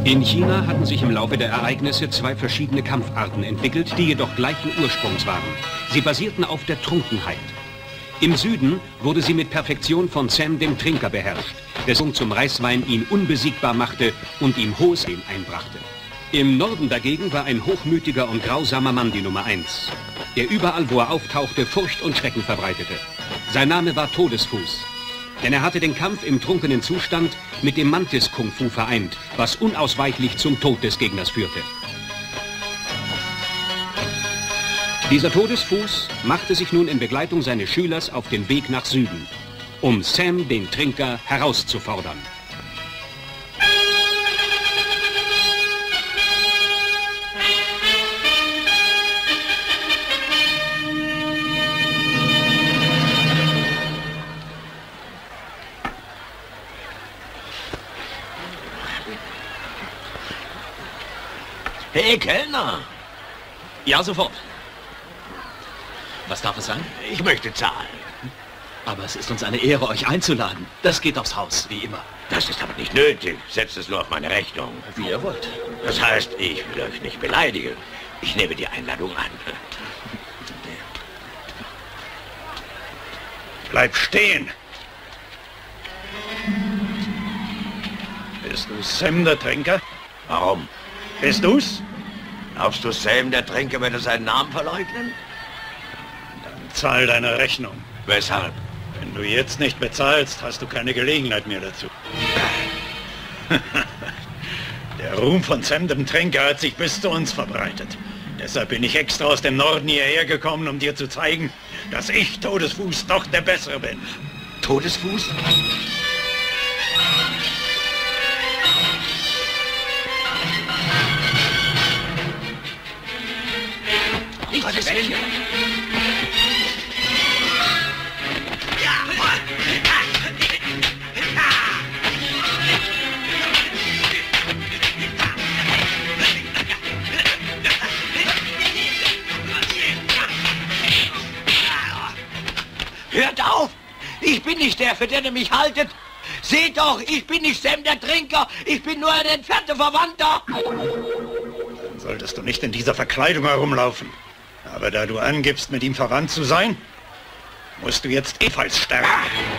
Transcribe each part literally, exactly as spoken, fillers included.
In China hatten sich im Laufe der Ereignisse zwei verschiedene Kampfarten entwickelt, die jedoch gleichen Ursprungs waren. Sie basierten auf der Trunkenheit. Im Süden wurde sie mit Perfektion von Sam dem Trinker beherrscht, dessen zum Reiswein ihn unbesiegbar machte und ihm hohes Leben einbrachte. Im Norden dagegen war ein hochmütiger und grausamer Mann die Nummer eins, der überall, wo er auftauchte, Furcht und Schrecken verbreitete. Sein Name war Todesfuß, denn er hatte den Kampf im trunkenen Zustand mit dem Mantis-Kung-Fu vereint, was unausweichlich zum Tod des Gegners führte. Dieser Todesfuß machte sich nun in Begleitung seines Schülers auf den Weg nach Süden, um Sam, den Trinker, herauszufordern. Hey, Kellner! Ja, sofort. Was darf es sein? Ich möchte zahlen. Aber es ist uns eine Ehre, euch einzuladen. Das geht aufs Haus, wie immer. Das ist aber nicht nötig. Setzt es nur auf meine Rechnung. Wie ihr wollt. Das heißt, ich will euch nicht beleidigen. Ich nehme die Einladung an. Bleib stehen! Bist du Sam der Trinker? Warum? Bist du's? Glaubst du, Sam der Trinker würde seinen Namen verleugnen? Dann zahl deine Rechnung. Weshalb? Wenn du jetzt nicht bezahlst, hast du keine Gelegenheit mehr dazu. Der Ruhm von Sam dem Trinker hat sich bis zu uns verbreitet. Deshalb bin ich extra aus dem Norden hierher gekommen, um dir zu zeigen, dass ich, Todesfuß, doch der Bessere bin. Todesfuß? Gottes Willen. Hört auf! Ich bin nicht der, für den ihr mich haltet! Seht doch, ich bin nicht Sam der Trinker! Ich bin nur ein entfernter Verwandter! Dann solltest du nicht in dieser Verkleidung herumlaufen. Aber da du angibst, mit ihm verwandt zu sein, musst du jetzt ebenfalls sterben.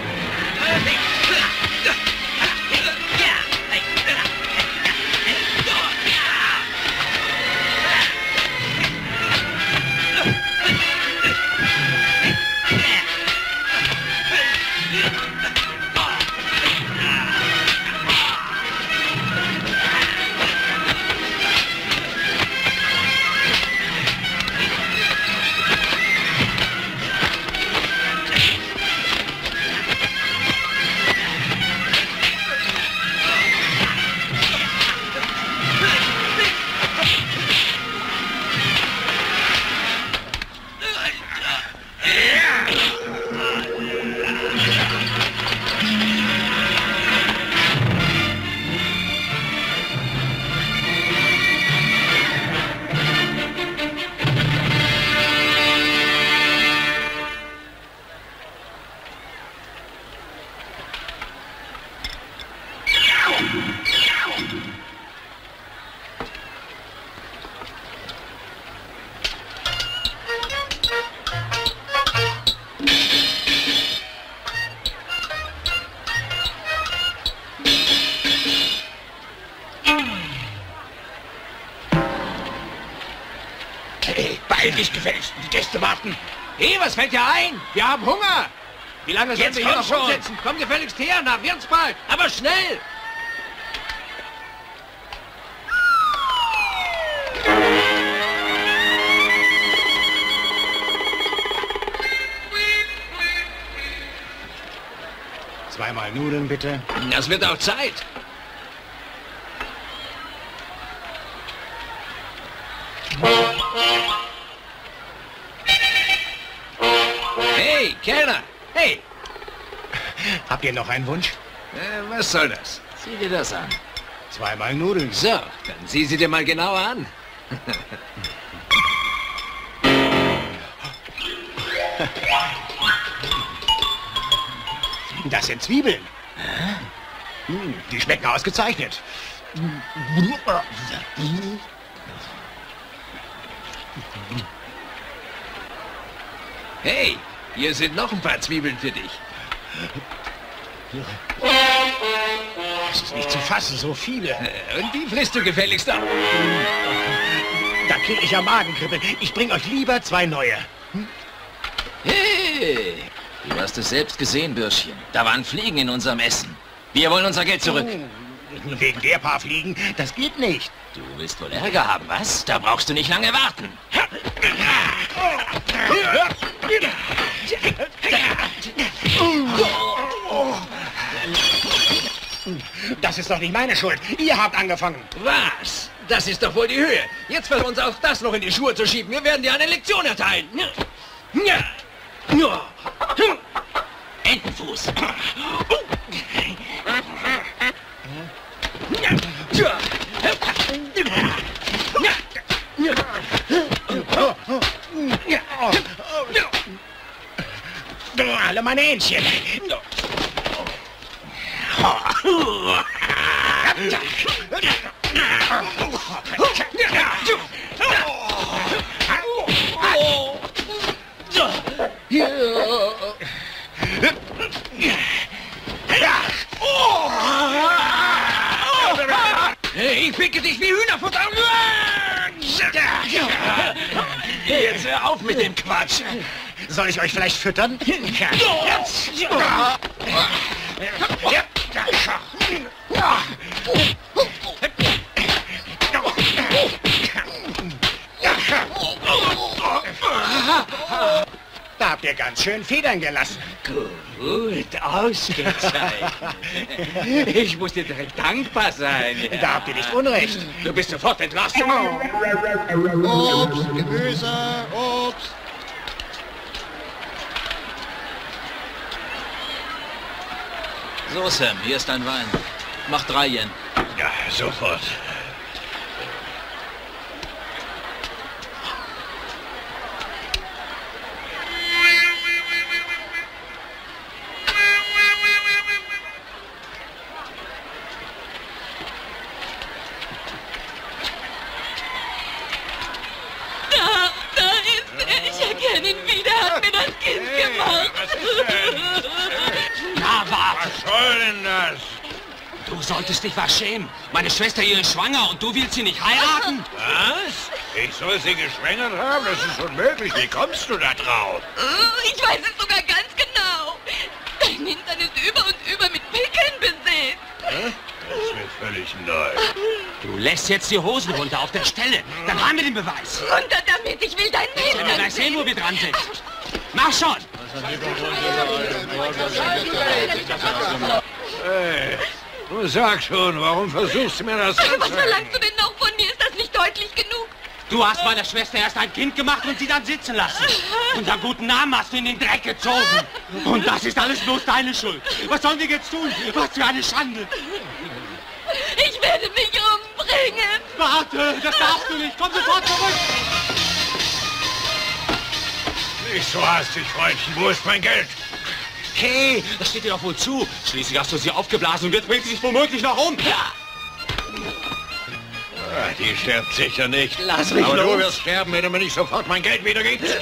Nicht gefälligst, die Gäste warten. Hey, was fällt dir ein? Wir haben Hunger. Wie lange sollen Jetzt wir hier komm noch schon. rumsitzen? Komm gefälligst her, na, wird's bald. Aber schnell. Zweimal Nudeln, bitte. Das wird auch Zeit. Hey, Kellner! Hey! Habt ihr noch einen Wunsch? Äh, was soll das? Sieh dir das an. Zweimal Nudeln. So, dann sieh sie dir mal genauer an. Das sind Zwiebeln. Hm, die schmecken ausgezeichnet. Hey, hier sind noch ein paar Zwiebeln für dich. Das ist nicht zu fassen, so viele. Und die frisst du gefälligst auch. Da kriege ich ja Magenkribbeln. Ich bringe euch lieber zwei neue. Hm? Hey, du hast es selbst gesehen, Bürschchen. Da waren Fliegen in unserem Essen. Wir wollen unser Geld zurück. Oh, wegen der paar Fliegen, das geht nicht. Du willst wohl Ärger haben, was? Da brauchst du nicht lange warten. Das ist doch nicht meine Schuld. Ihr habt angefangen. Was? Das ist doch wohl die Höhe. Jetzt versuchen uns auch das noch in die Schuhe zu schieben. Wir werden dir eine Lektion erteilen. Entenfuß. Alle meine Hähnchen. Ich picke dich wie Hühnerfutter. Jetzt hör auf mit dem Quatsch. Soll ich euch vielleicht füttern? Da habt ihr ganz schön Federn gelassen. Gut ausgezeichnet. Ich muss dir direkt dankbar sein. Ja. Da habt ihr nicht Unrecht. Du bist sofort entlassen. Obst, Gemüse, Obst. So, Sam, hier ist dein Wein. Mach drei Yen. Ja, sofort. Da, da ist er. Ich erkenne ihn wieder. Hat mir das Kind gemacht. Was ist denn? Na, warte. Was soll denn das? Du solltest dich was schämen. Meine Schwester hier ist schwanger und du willst sie nicht heiraten? Was? Ich soll sie geschwängert haben? Das ist unmöglich. Wie kommst du da drauf? Oh, ich weiß es sogar ganz genau. Dein Hintern ist über und über mit Pickeln besät. Hä? Das ist mir völlig neu. Du lässt jetzt die Hosen runter auf der Stelle. Dann haben wir den Beweis. Runter damit, ich will deinen Ich will Hintern gleich sehen, sehen. wo wir dran sind. Mach schon! Hey, du sag schon, warum versuchst du mir das Was anzuhängen? verlangst du denn noch von mir? Ist das nicht deutlich genug? Du hast meiner Schwester erst ein Kind gemacht und sie dann sitzen lassen. Unseren guten Namen hast du in den Dreck gezogen. Und das ist alles bloß deine Schuld. Was sollen wir jetzt tun? Was für eine Schande. Ich werde mich umbringen. Warte, das darfst du nicht. Komm sofort zurück. Nicht so hastig, Freundchen. Wo ist mein Geld? Hey, das steht dir doch wohl zu. Schließlich hast du sie aufgeblasen und jetzt bringt sie sich womöglich noch um. Ja. Ah, die stirbt sicher nicht. Lass mich Aber los. du wirst sterben, wenn du mir nicht sofort mein Geld wiedergibst.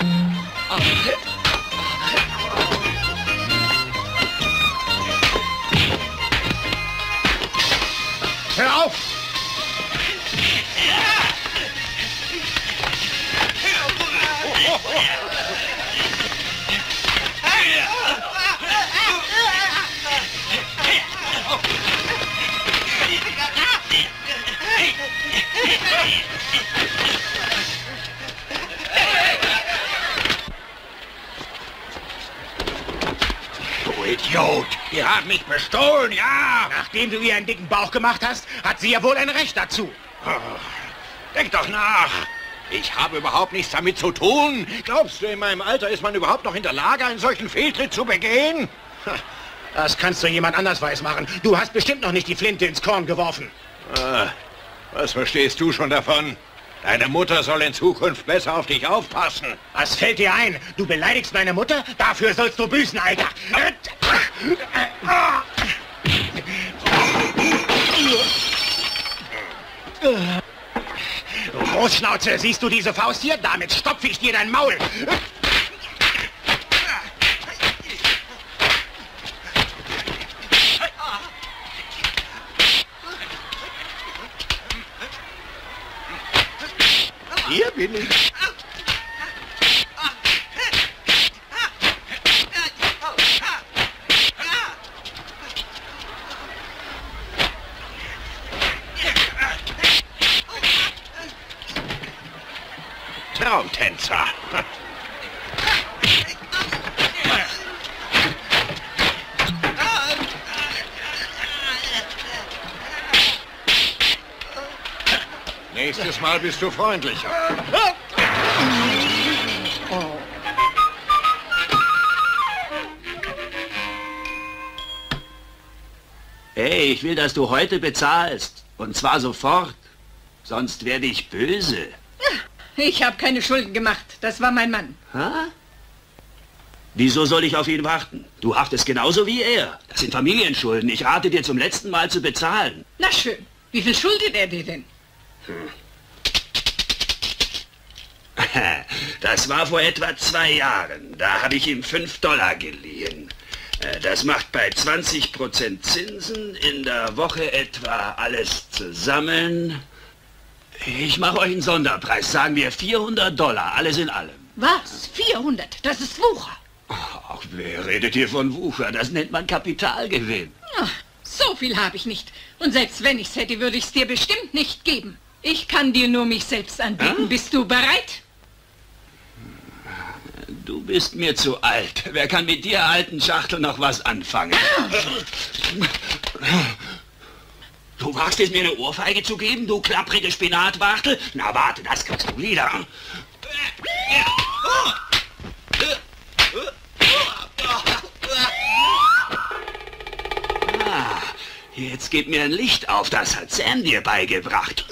Hör auf! Du Idiot! Die haben mich bestohlen, ja! Nachdem du ihr einen dicken Bauch gemacht hast, hat sie ja wohl ein Recht dazu. Denk doch nach! Ich habe überhaupt nichts damit zu tun. Glaubst du, in meinem Alter ist man überhaupt noch in der Lage, einen solchen Fehltritt zu begehen? Das kannst du jemand anders weismachen. Du hast bestimmt noch nicht die Flinte ins Korn geworfen. Ah, was verstehst du schon davon? Deine Mutter soll in Zukunft besser auf dich aufpassen. Was fällt dir ein? Du beleidigst meine Mutter? Dafür sollst du büßen, Alter. Großschnauze, siehst du diese Faust hier? Damit stopfe ich dir dein Maul. Hier bin ich. Traumtänzer. Nächstes Mal bist du freundlicher. Hey, ich will, dass du heute bezahlst. Und zwar sofort. Sonst werde ich böse. Ich habe keine Schulden gemacht. Das war mein Mann. Ha? Wieso soll ich auf ihn warten? Du haftest genauso wie er. Das sind Familienschulden. Ich rate dir zum letzten Mal zu bezahlen. Na schön. Wie viel schuldet er dir denn? Hm. Das war vor etwa zwei Jahren. Da habe ich ihm fünf Dollar geliehen. Das macht bei zwanzig Prozent Zinsen in der Woche etwa alles zusammen. Ich mache euch einen Sonderpreis, sagen wir vierhundert Dollar, alles in allem. Was? vierhundert? Das ist Wucher. Ach, wer redet hier von Wucher? Das nennt man Kapitalgewinn. Ach, so viel habe ich nicht. Und selbst wenn ich's hätte, würde ich's dir bestimmt nicht geben. Ich kann dir nur mich selbst anbieten. Ah? Bist du bereit? Du bist mir zu alt. Wer kann mit dir, alten Schachtel, noch was anfangen? Du wagst es, mir eine Ohrfeige zu geben, du klapprige Spinatwachtel? Na warte, das kriegst du wieder. Ah, jetzt geht mir ein Licht auf, das hat Sam dir beigebracht.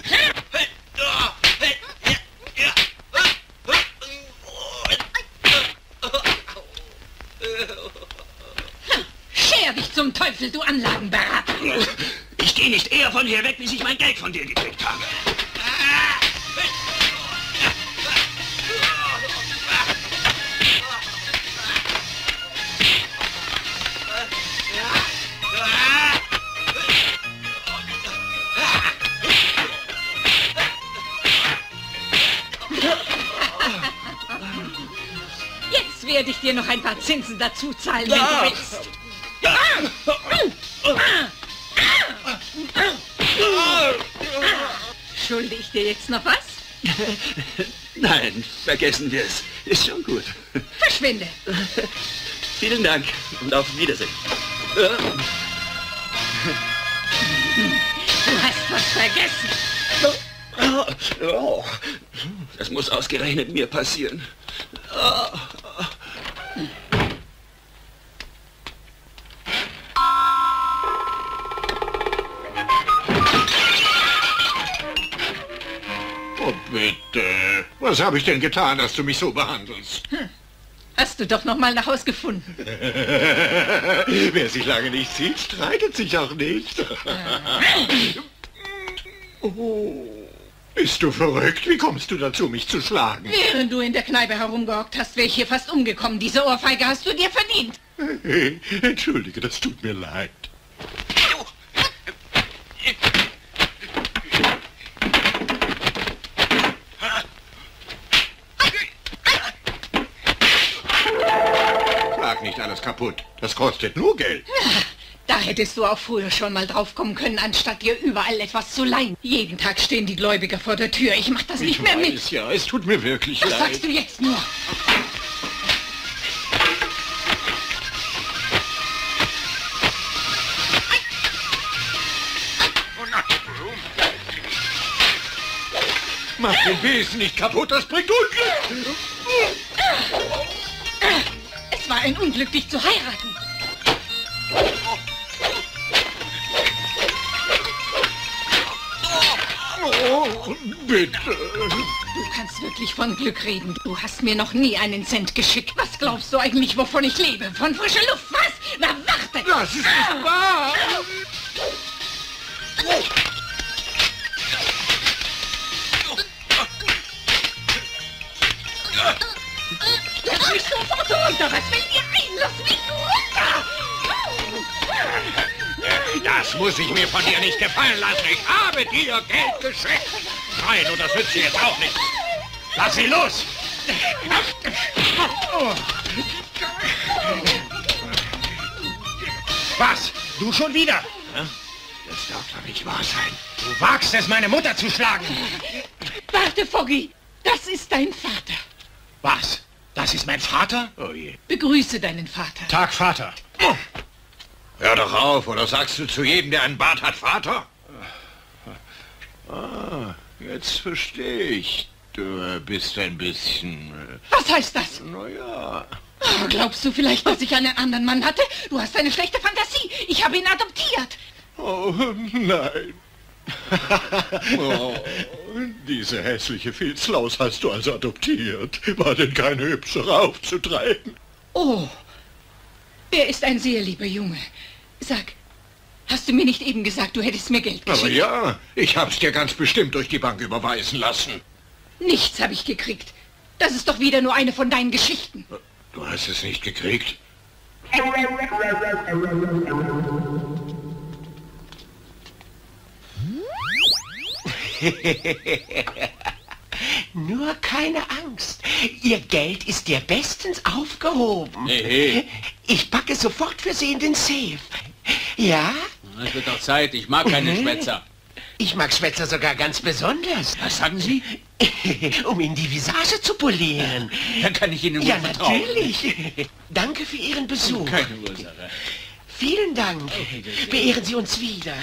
Scher dich zum Teufel, du Anlagenberater! Ich gehe nicht eher von hier weg, bis ich mein Geld von dir gekriegt habe. Jetzt werde ich dir noch ein paar Zinsen dazu zahlen, wenn du willst. Schulde ich dir jetzt noch was? Nein, vergessen wir es. Ist schon gut. Verschwinde. Vielen Dank und auf Wiedersehen. Du hast was vergessen. Oh, das muss ausgerechnet mir passieren. Oh. Oh, bitte. Was habe ich denn getan, dass du mich so behandelst? Hm. Hast du doch noch mal nach Haus gefunden. Wer sich lange nicht sieht, streitet sich auch nicht. Oh. Bist du verrückt? Wie kommst du dazu, mich zu schlagen? Während du in der Kneipe herumgehockt hast, wäre ich hier fast umgekommen. Diese Ohrfeige hast du dir verdient. Hey, entschuldige, das tut mir leid. Schlag nicht alles kaputt. Das kostet nur Geld. Ja, da hättest du auch früher schon mal drauf kommen können, anstatt dir überall etwas zu leihen. Jeden Tag stehen die Gläubiger vor der Tür. Ich mach das nicht ich mehr weiß, mit. Ja, es tut mir wirklich Was leid. Was sagst du jetzt nur? Mach den Besen nicht kaputt, das bringt Unglück. Es war ein Unglück, dich zu heiraten. Oh, bitte. Du kannst wirklich von Glück reden. Du hast mir noch nie einen Cent geschickt. Was glaubst du eigentlich, wovon ich lebe? Von frischer Luft, was? Na, warte! Das ist nicht wahr! Das muss ich mir von dir nicht gefallen lassen. Ich habe dir Geld geschenkt. Nein, und das nützt sie jetzt auch nicht. Lass sie los! Was? Du schon wieder? Das darf doch nicht wahr sein. Du wagst es, meine Mutter zu schlagen. Warte, Foggy. Das ist dein Vater. Was? Das ist mein Vater? Oh je. Begrüße deinen Vater. Tag, Vater. Hör doch auf, oder sagst du zu jedem, der einen Bart hat, Vater? Ah, jetzt verstehe ich. Du bist ein bisschen... Was heißt das? Naja... Oh, glaubst du vielleicht, dass ich einen anderen Mann hatte? Du hast eine schlechte Fantasie. Ich habe ihn adoptiert. Oh, nein. Oh, diese hässliche Filzlaus hast du also adoptiert. War denn kein hübscherer aufzutreiben? Oh, er ist ein sehr lieber Junge. Sag, hast du mir nicht eben gesagt, du hättest mir Geld geschickt? Aber ja, ich hab's dir ganz bestimmt durch die Bank überweisen lassen. Nichts habe ich gekriegt. Das ist doch wieder nur eine von deinen Geschichten. Du hast es nicht gekriegt? Nur keine Angst. Ihr Geld ist dir bestens aufgehoben. Hey, hey. Ich packe sofort für Sie in den Safe. Ja? Es wird doch Zeit, ich mag keine Schwätzer. Ich mag Schwätzer sogar ganz besonders. Was sagen Sie? Um Ihnen die Visage zu polieren. Dann kann ich Ihnen Ja, wohl vertrauen. natürlich. Danke für Ihren Besuch. Keine Ursache. Vielen Dank. Beehren Sie uns wieder.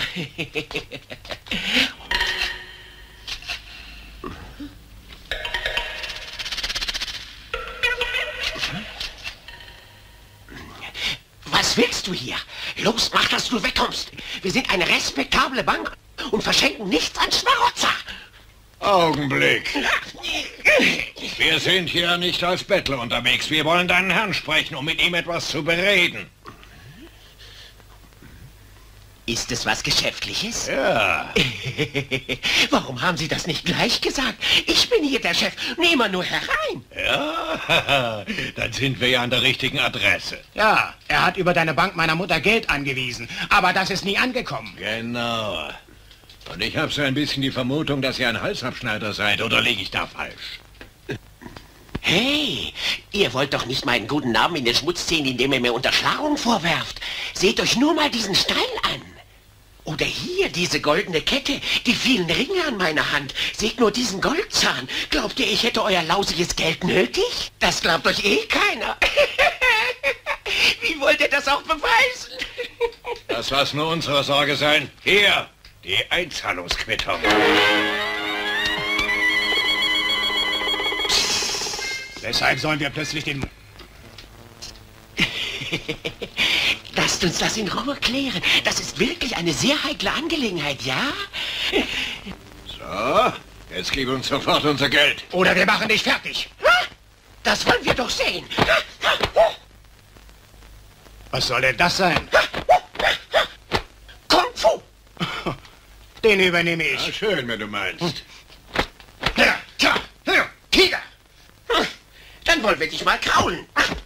Was willst du hier? Los, mach, dass du wegkommst. Wir sind eine respektable Bank und verschenken nichts an Schmarotzer. Augenblick. Wir sind hier nicht als Bettler unterwegs. Wir wollen deinen Herrn sprechen, um mit ihm etwas zu bereden. Ist es was Geschäftliches? Ja. Warum haben Sie das nicht gleich gesagt? Ich bin hier der Chef. Nehmen wir nur herein. Ja, dann sind wir ja an der richtigen Adresse. Ja, er hat über deine Bank meiner Mutter Geld angewiesen. Aber das ist nie angekommen. Genau. Und ich habe so ein bisschen die Vermutung, dass ihr ein Halsabschneider seid. Oder liege ich da falsch? Hey, ihr wollt doch nicht meinen guten Namen in den Schmutz ziehen, indem ihr mir Unterschlagung vorwerft. Seht euch nur mal diesen Stein an. Oder hier diese goldene Kette, die vielen Ringe an meiner Hand. Seht nur diesen Goldzahn. Glaubt ihr, ich hätte euer lausiges Geld nötig? Das glaubt euch eh keiner. Wie wollt ihr das auch beweisen? Das lass nur unsere Sorge sein. Hier, die Einzahlungsquittung. Weshalb sollen wir plötzlich den... Lasst uns das in Ruhe klären. Das ist wirklich eine sehr heikle Angelegenheit, ja? So, jetzt gib uns sofort unser Geld. Oder wir machen dich fertig. Das wollen wir doch sehen. Was soll denn das sein? Kung Fu. Den übernehme ich. Ja, schön, wenn du meinst. Ja, tja, ja, Tiger. Dann wollen wir dich mal kraulen.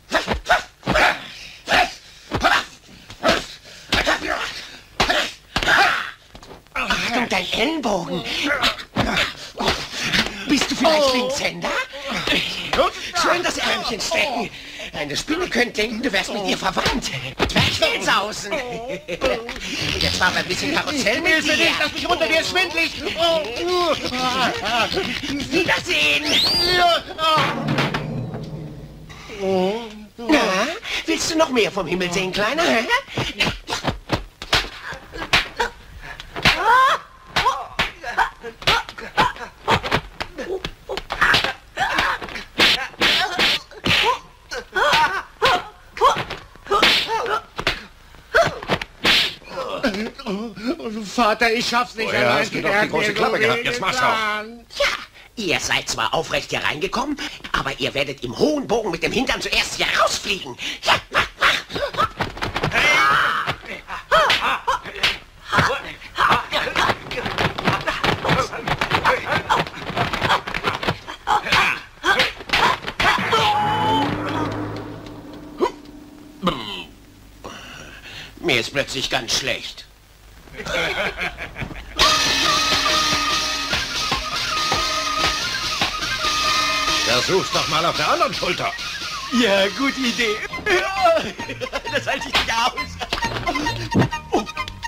Achtung, dein Ellenbogen. Bist du vielleicht Linkshänder? Schön das Ärmchen stecken. Eine Spinne könnte denken, du wärst mit ihr verwandt. Zwerchfellsausen. Jetzt war ein bisschen Karussell mit dir. Nicht, lass mich runter, dir ist schwindelig. Wiedersehen. Na, willst du noch mehr vom Himmel sehen, Kleiner? Hä? Vater, ich schaff's nicht Oh ja, allein. hast du doch die große Klappe gehabt, jetzt mach's auch. Ja, ihr seid zwar aufrecht hier reingekommen, aber ihr werdet im hohen Bogen mit dem Hintern zuerst hier rausfliegen. Ja, mach, mach. Mir ist plötzlich ganz schlecht. Versuch's doch mal auf der anderen Schulter. Ja, gute Idee. Das halte ich nicht aus. Oh.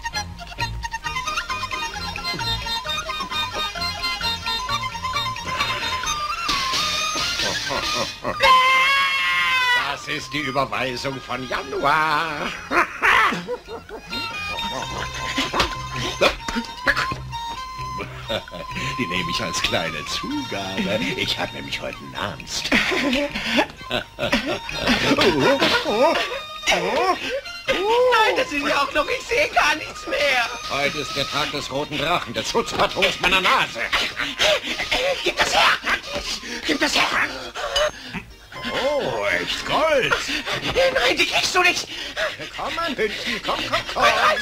Das ist die Überweisung von Januar. Die nehme ich als kleine Zugabe. Ich habe nämlich heute einen Ernst. oh, oh, oh. Nein, das ist ja auch noch, ich sehe gar nichts mehr. Heute ist der Tag des roten Drachen, des Schutzpatrons meiner Nase. Gib das her! Gib das her! Oh, echt Gold. Nein, die kriegst du nicht. Komm, mein Hündchen, komm, komm, komm.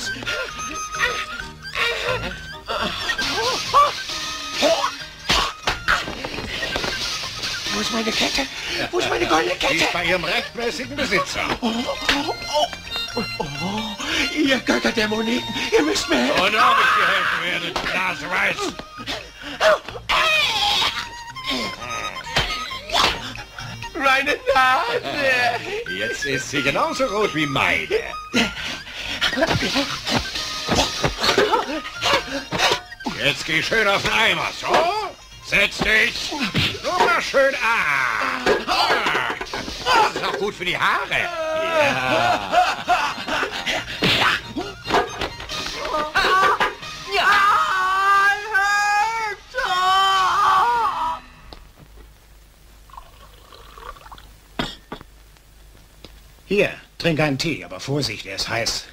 Wo ist meine Kette? Wo ist meine goldene Kette? Die ist bei ihrem rechtmäßigen Besitzer. Oh, oh, oh, oh, oh. Ihr Götter der Moneten, ihr müsst mir helfen. Und ob ich dir helfen werde, die Nase weiß. Meine Nase. Jetzt ist sie genauso rot wie meine. Jetzt geh schön auf den Eimer, so? Setz dich. So mal schön an. Ah. Das ist auch gut für die Haare. Ja. Hier, trink einen Tee, aber Vorsicht, er ist heiß.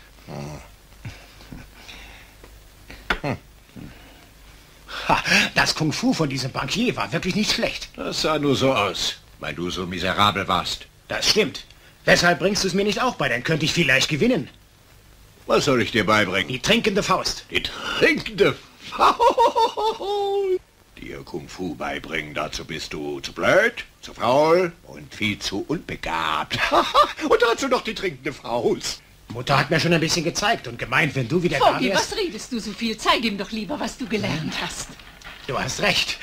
Hm. Ha, das Kung Fu von diesem Bankier war wirklich nicht schlecht. Das sah nur so aus, weil du so miserabel warst. Das stimmt. Weshalb bringst du es mir nicht auch bei? Dann könnte ich vielleicht gewinnen. Was soll ich dir beibringen? Die trinkende Faust. Die trinkende Faust? Dir Kung Fu beibringen, dazu bist du zu blöd, zu faul und viel zu unbegabt. Und dazu noch die trinkende Faust. Mutter hat mir schon ein bisschen gezeigt und gemeint, wenn du wieder Vogel, da wärst... was redest du so viel? Zeig ihm doch lieber, was du gelernt hast. Du hast recht.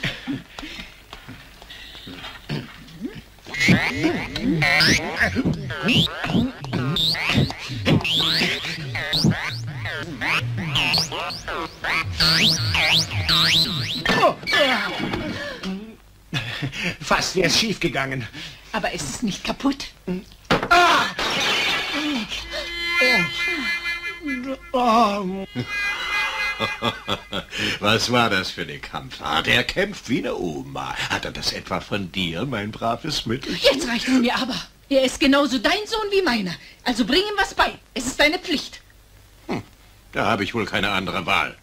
Oh. Fast wäre es schief gegangen. Aber ist es nicht kaputt? Ah! Oh. Was war das für eine Kampfart? Er kämpft wie eine Oma. Hat er das etwa von dir, mein braves Mütterchen? Jetzt reicht es mir aber. Er ist genauso dein Sohn wie meiner. Also bring ihm was bei. Es ist deine Pflicht. Hm, da habe ich wohl keine andere Wahl.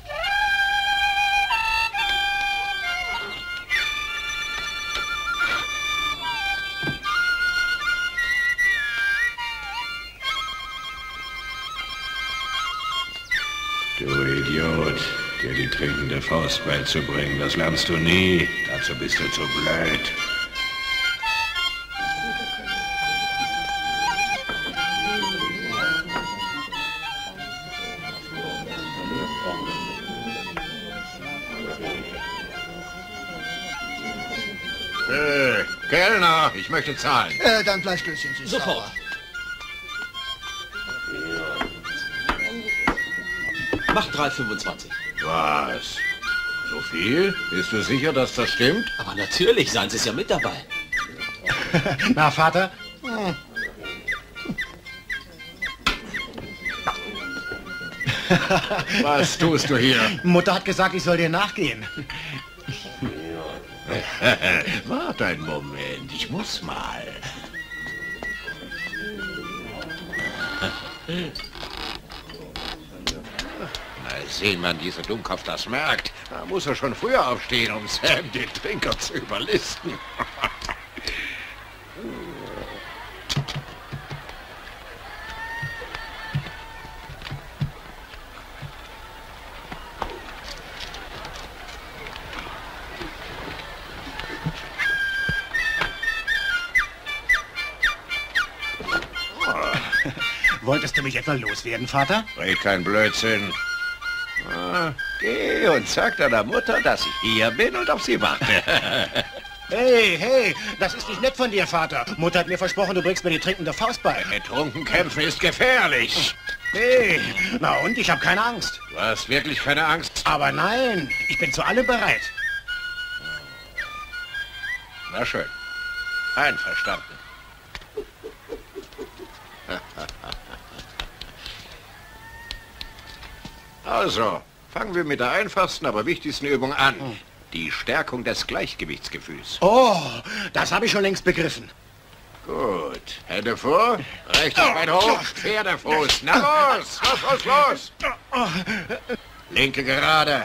Du Idiot, dir die trinkende Faust beizubringen, das lernst du nie. Dazu bist du zu blöd. Äh, Kellner, ich möchte zahlen. Äh, dann Fleischklößchen süß. Sofort. Mach drei fünfundzwanzig. Was? So viel? Bist du sicher, dass das stimmt? Aber natürlich, seien Sie es ja mit dabei. Na, Vater? Hm. Was tust du hier? Mutter hat gesagt, ich soll dir nachgehen. Warte einen Moment, ich muss mal. Mal sehen, wann dieser Dummkopf das merkt. Da muss er schon früher aufstehen, um Sam den Trinker zu überlisten. Wolltest du mich etwa loswerden, Vater? Red kein Blödsinn. Ah, geh und sag deiner Mutter, dass ich hier bin und auf sie warte. Hey, hey, das ist nicht nett von dir, Vater. Mutter hat mir versprochen, du bringst mir die trinkende Faust bei. Betrunken kämpfen ist gefährlich. Hey, na und? Ich habe keine Angst. Du hast wirklich keine Angst? Aber nein, ich bin zu allem bereit. Na schön. Einverstanden. Also, fangen wir mit der einfachsten, aber wichtigsten Übung an. Die Stärkung des Gleichgewichtsgefühls. Oh, das habe ich schon längst begriffen. Gut. Hände vor, rechtes Bein hoch, Pferdefuß. Na los, los, los, los. Linke gerade.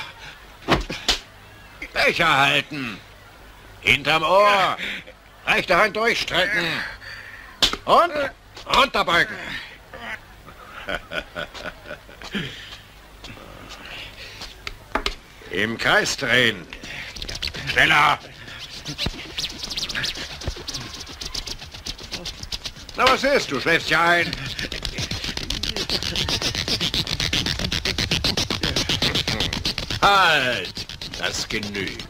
Becher halten. Hinterm Ohr. Rechte Hand durchstrecken. Und runterbeugen. Im Kreis drehen. Schneller. Na, was ist? Du schläfst ja ein. Halt! Das genügt.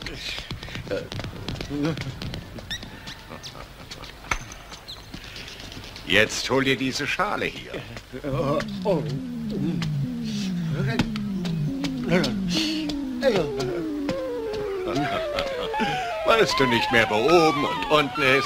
Jetzt hol dir diese Schale hier. Weißt du nicht mehr, wo oben und unten ist?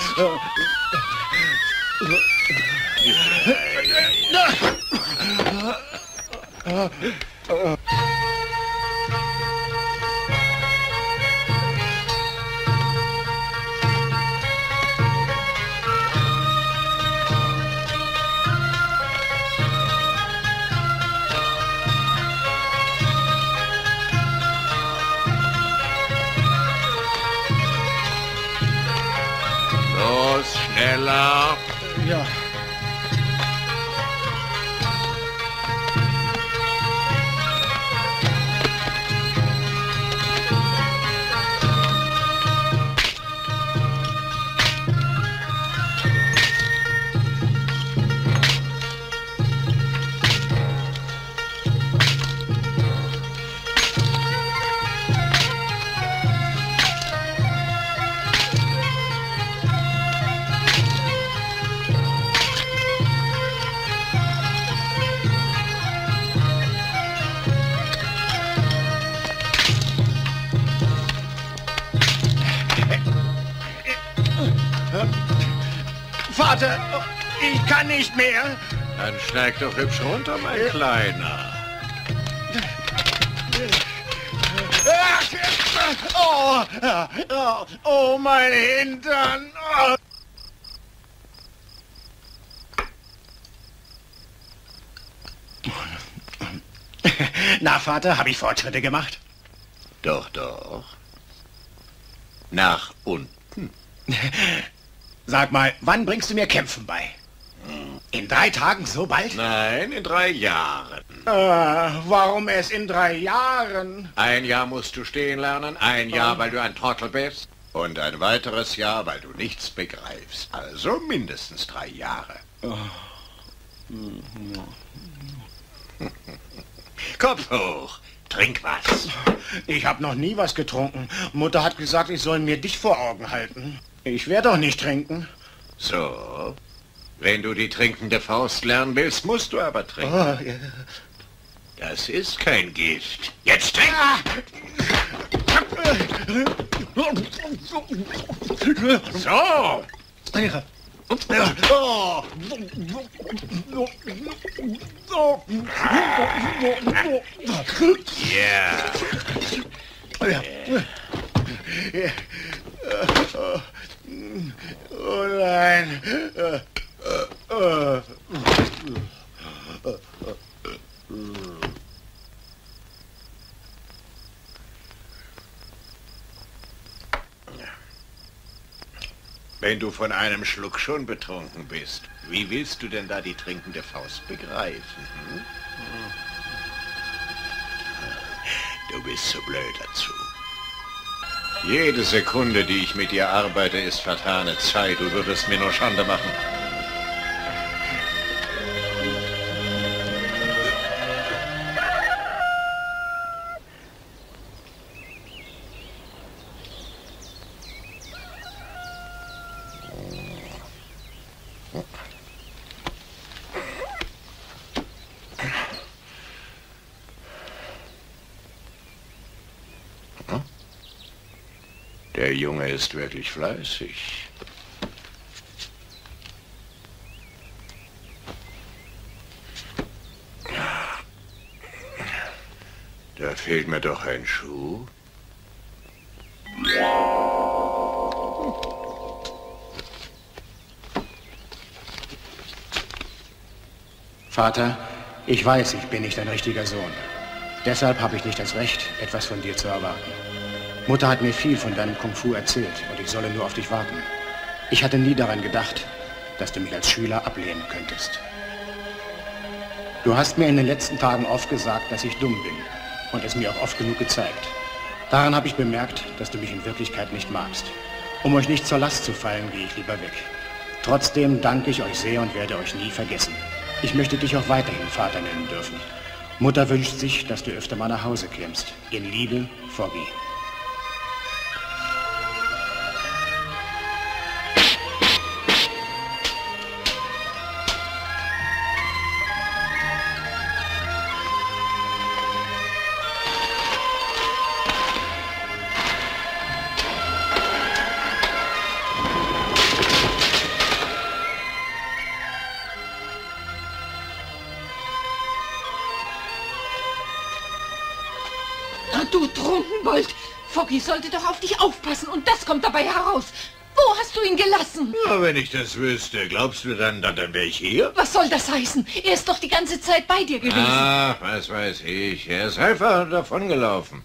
Los, schneller. Ja. Vater, ich kann nicht mehr. Dann steig doch hübsch runter, mein Kleiner. Oh, oh, oh mein Hintern. Oh. Na, Vater, habe ich Fortschritte gemacht? Doch, doch. Nach unten. Sag mal, wann bringst du mir Kämpfen bei? In drei Tagen so bald? Nein, in drei Jahren. Äh, warum erst in drei Jahren? Ein Jahr musst du stehen lernen, ein Jahr, weil du ein Trottel bist. Und ein weiteres Jahr, weil du nichts begreifst. Also mindestens drei Jahre. Kopf hoch, trink was. Ich habe noch nie was getrunken. Mutter hat gesagt, ich soll mir dich vor Augen halten. Ich werde doch nicht trinken. So, wenn du die trinkende Faust lernen willst, musst du aber trinken. Oh, ja. Das ist kein Gift. Jetzt trink! So! Ja. Oh nein. Wenn du von einem Schluck schon betrunken bist, wie willst du denn da die trinkende Faust begreifen? Hm? Du bist zu blöd dazu. Jede Sekunde, die ich mit dir arbeite, ist vertane Zeit. Du würdest mir nur Schande machen. Der Junge ist wirklich fleißig. Da fehlt mir doch ein Schuh. Vater, ich weiß, ich bin nicht ein richtiger Sohn. Deshalb habe ich nicht das Recht, etwas von dir zu erwarten. Mutter hat mir viel von deinem Kung Fu erzählt und ich solle nur auf dich warten. Ich hatte nie daran gedacht, dass du mich als Schüler ablehnen könntest. Du hast mir in den letzten Tagen oft gesagt, dass ich dumm bin und es mir auch oft genug gezeigt. Daran habe ich bemerkt, dass du mich in Wirklichkeit nicht magst. Um euch nicht zur Last zu fallen, gehe ich lieber weg. Trotzdem danke ich euch sehr und werde euch nie vergessen. Ich möchte dich auch weiterhin Vater nennen dürfen. Mutter wünscht sich, dass du öfter mal nach Hause kämst. In Liebe, Foggy. Du Trunkenbold! Foggy sollte doch auf dich aufpassen und das kommt dabei heraus. Wo hast du ihn gelassen? Ja, wenn ich das wüsste, glaubst du dann, dann, dann wäre ich hier? Was soll das heißen? Er ist doch die ganze Zeit bei dir gewesen. Ach, was weiß ich. Er ist einfach davongelaufen.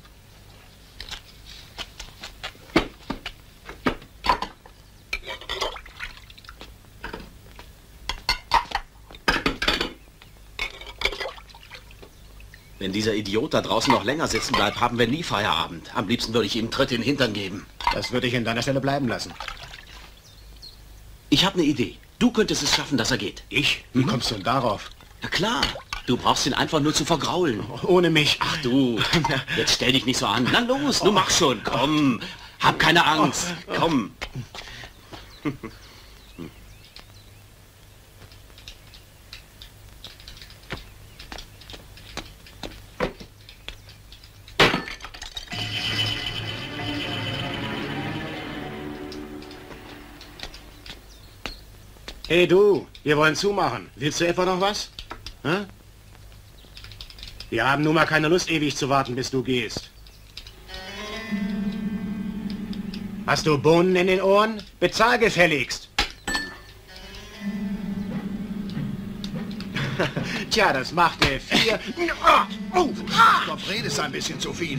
Wenn dieser Idiot da draußen noch länger sitzen bleibt, haben wir nie Feierabend. Am liebsten würde ich ihm einen Tritt in den Hintern geben. Das würde ich an deiner Stelle bleiben lassen. Ich habe eine Idee. Du könntest es schaffen, dass er geht. Ich? Wie mhm. kommst du denn darauf? Na klar. Du brauchst ihn einfach nur zu vergraulen. Ohne mich. Ach du, jetzt stell dich nicht so an. Na los, nun mach schon. Komm, hab keine Angst. Komm. Hey du, wir wollen zumachen. Willst du etwa noch was? Hä? Wir haben nun mal keine Lust, ewig zu warten, bis du gehst. Hast du Bohnen in den Ohren? Bezahl gefälligst. Tja, das macht er vier... Oh, ich glaube, redest ein bisschen zu viel.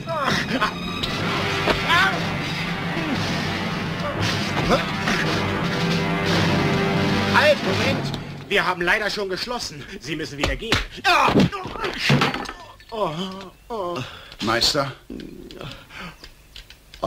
Halt, Moment! Wir haben leider schon geschlossen. Sie müssen wieder gehen. Oh, oh. Meister? Oh.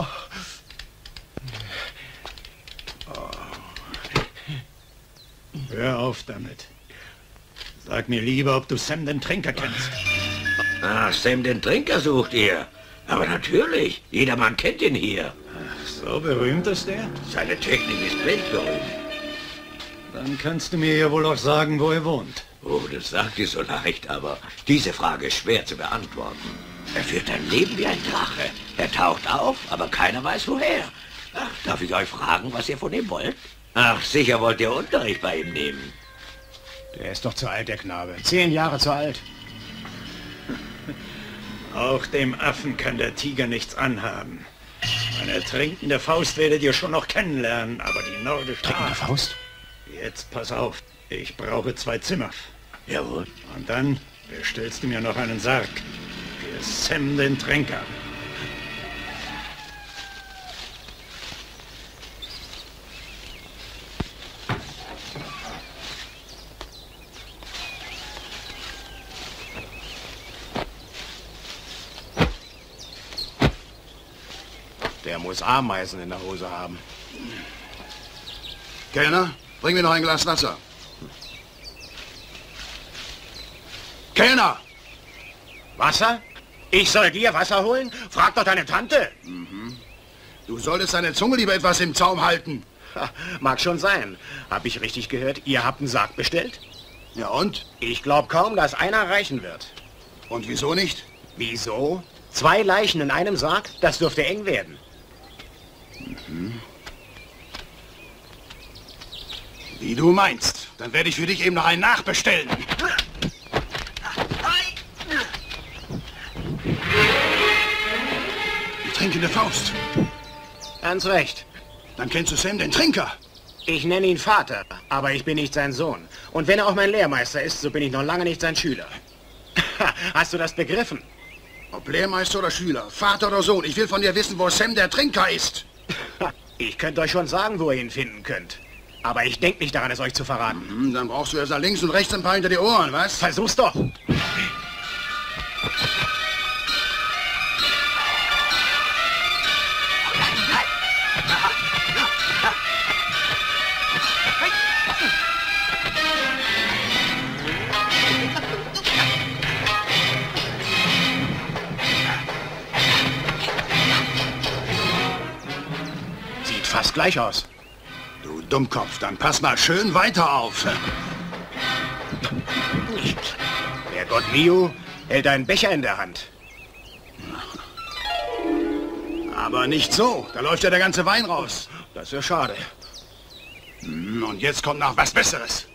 Hör auf damit. Sag mir lieber, ob du Sam den Trinker kennst. Ah, Sam den Trinker sucht ihr. Aber natürlich, jedermann kennt ihn hier. Ach, so berühmt ist er? Seine Technik ist weltberühmt. Dann kannst du mir ja wohl auch sagen, wo er wohnt. Oh, das sagt ihr so leicht, aber diese Frage ist schwer zu beantworten. Er führt ein Leben wie ein Drache. Er taucht auf, aber keiner weiß woher. Ach, darf ich euch fragen, was ihr von ihm wollt? Ach, sicher wollt ihr Unterricht bei ihm nehmen. Der ist doch zu alt, der Knabe. Zehn Jahre zu alt. Auch dem Affen kann der Tiger nichts anhaben. Eine trinkende Faust werdet ihr schon noch kennenlernen, aber die nordische... Trinkende Faust? Jetzt pass auf, ich brauche zwei Zimmer. Jawohl. Und dann bestellst du mir noch einen Sarg für Sam den Tränker. Der muss Ameisen in der Hose haben. Kellner, bring mir noch ein Glas Wasser. Kellner! Wasser? Ich soll dir Wasser holen? Frag doch deine Tante. Mhm. Du solltest deine Zunge lieber etwas im Zaum halten. Ha, mag schon sein. Hab ich richtig gehört, ihr habt einen Sarg bestellt? Ja und? Ich glaube kaum, dass einer reichen wird. Und wieso nicht? Wieso? Zwei Leichen in einem Sarg? Das dürfte eng werden. Mhm. Wie du meinst. Dann werde ich für dich eben noch einen nachbestellen. Die trinkende Faust. Ganz recht. Dann kennst du Sam, den Trinker. Ich nenne ihn Vater, aber ich bin nicht sein Sohn. Und wenn er auch mein Lehrmeister ist, so bin ich noch lange nicht sein Schüler. Hast du das begriffen? Ob Lehrmeister oder Schüler, Vater oder Sohn, ich will von dir wissen, wo Sam der Trinker ist. Ich könnte euch schon sagen, wo ihr ihn finden könnt. Aber ich denke nicht daran, es euch zu verraten. Mhm, dann brauchst du erst mal links und rechts ein paar hinter die Ohren, was? Versuch's doch. Sieht fast gleich aus. Du Dummkopf, dann pass mal schön weiter auf. Der Gott Mio hält einen Becher in der Hand. Aber nicht so, da läuft ja der ganze Wein raus. Das ist ja schade. Und jetzt kommt noch was Besseres.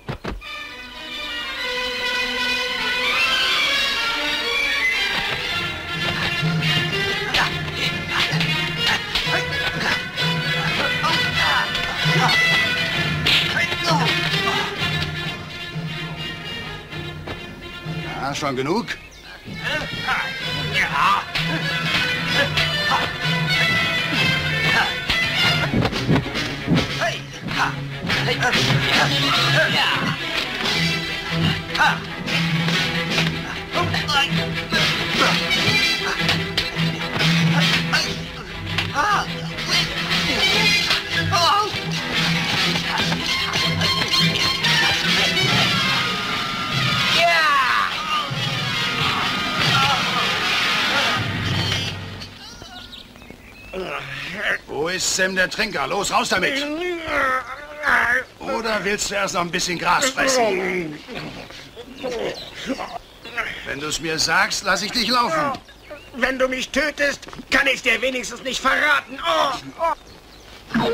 Ja, schon genug? Ja. Wo ist Sam der Trinker? Los, raus damit! Oder willst du erst noch ein bisschen Gras fressen? Wenn du es mir sagst, lass ich dich laufen. Wenn du mich tötest, kann ich dir wenigstens nicht verraten. Oh, oh.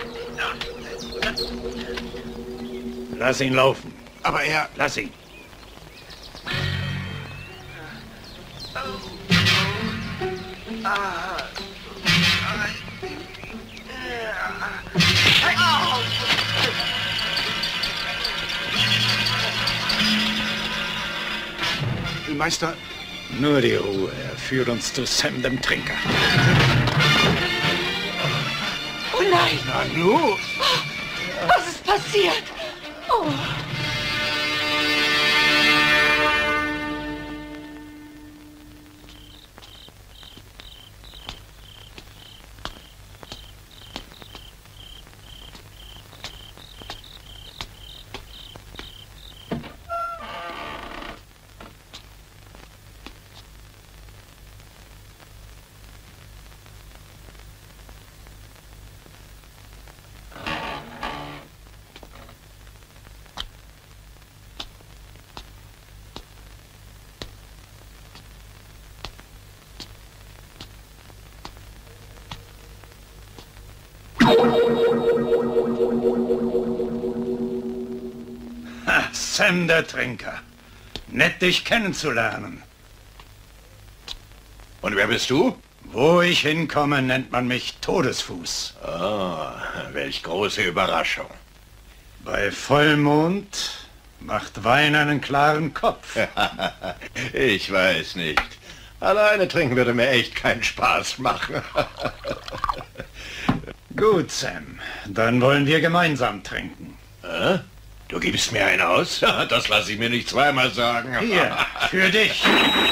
Lass ihn laufen. Aber er... Lass ihn. Meister... Nur die Ruhe. Er führt uns zu Sam, dem Trinker. Oh nein! Na nu! Was ist passiert? Oh. Ha, Sam der Trinker. Nett, dich kennenzulernen. Und wer bist du? Wo ich hinkomme, nennt man mich Todesfuß. Ah, welch große Überraschung. Bei Vollmond macht Wein einen klaren Kopf. Ich weiß nicht. Alleine trinken würde mir echt keinen Spaß machen. Gut, Sam. Dann wollen wir gemeinsam trinken. Äh? Du gibst mir einen aus? Das lasse ich mir nicht zweimal sagen. Hier, für dich.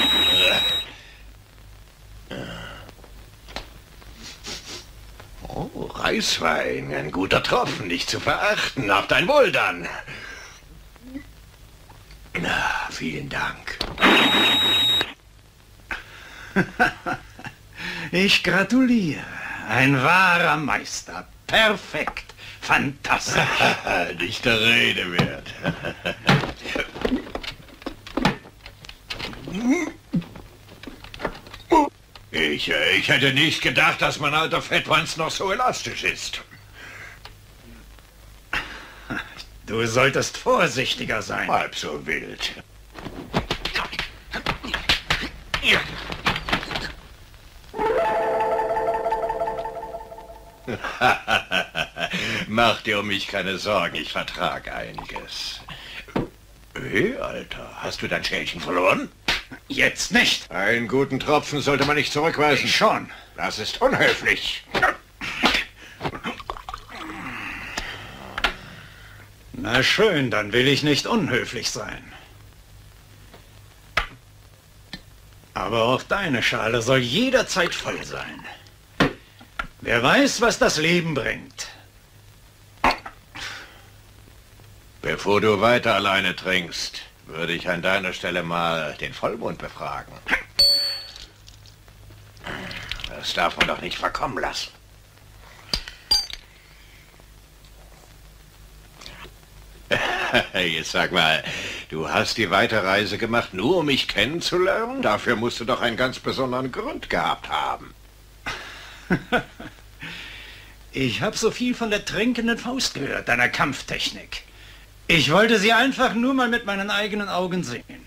Oh, Reiswein, ein guter Tropfen, nicht zu verachten. Auf dein Wohl dann. Na, vielen Dank. Ich gratuliere. Ein wahrer Meister. Perfekt. Fantastisch. Nicht der Rede wert. Ich, äh, ich hätte nicht gedacht, dass mein alter Fettwanz noch so elastisch ist. Du solltest vorsichtiger sein. Halb so wild. Mach dir um mich keine Sorgen, ich vertrage einiges. Hey, Alter, hast du dein Schälchen verloren? Jetzt nicht. Einen guten Tropfen sollte man nicht zurückweisen. Ich schon. Das ist unhöflich. Na schön, dann will ich nicht unhöflich sein. Aber auch deine Schale soll jederzeit voll sein. Wer weiß, was das Leben bringt. Bevor du weiter alleine trinkst, würde ich an deiner Stelle mal den Vollmond befragen. Das darf man doch nicht verkommen lassen. Jetzt sag mal, du hast die Weiterreise gemacht, nur um mich kennenzulernen? Dafür musst du doch einen ganz besonderen Grund gehabt haben. Ich habe so viel von der trinkenden Faust gehört, deiner Kampftechnik. Ich wollte sie einfach nur mal mit meinen eigenen Augen sehen.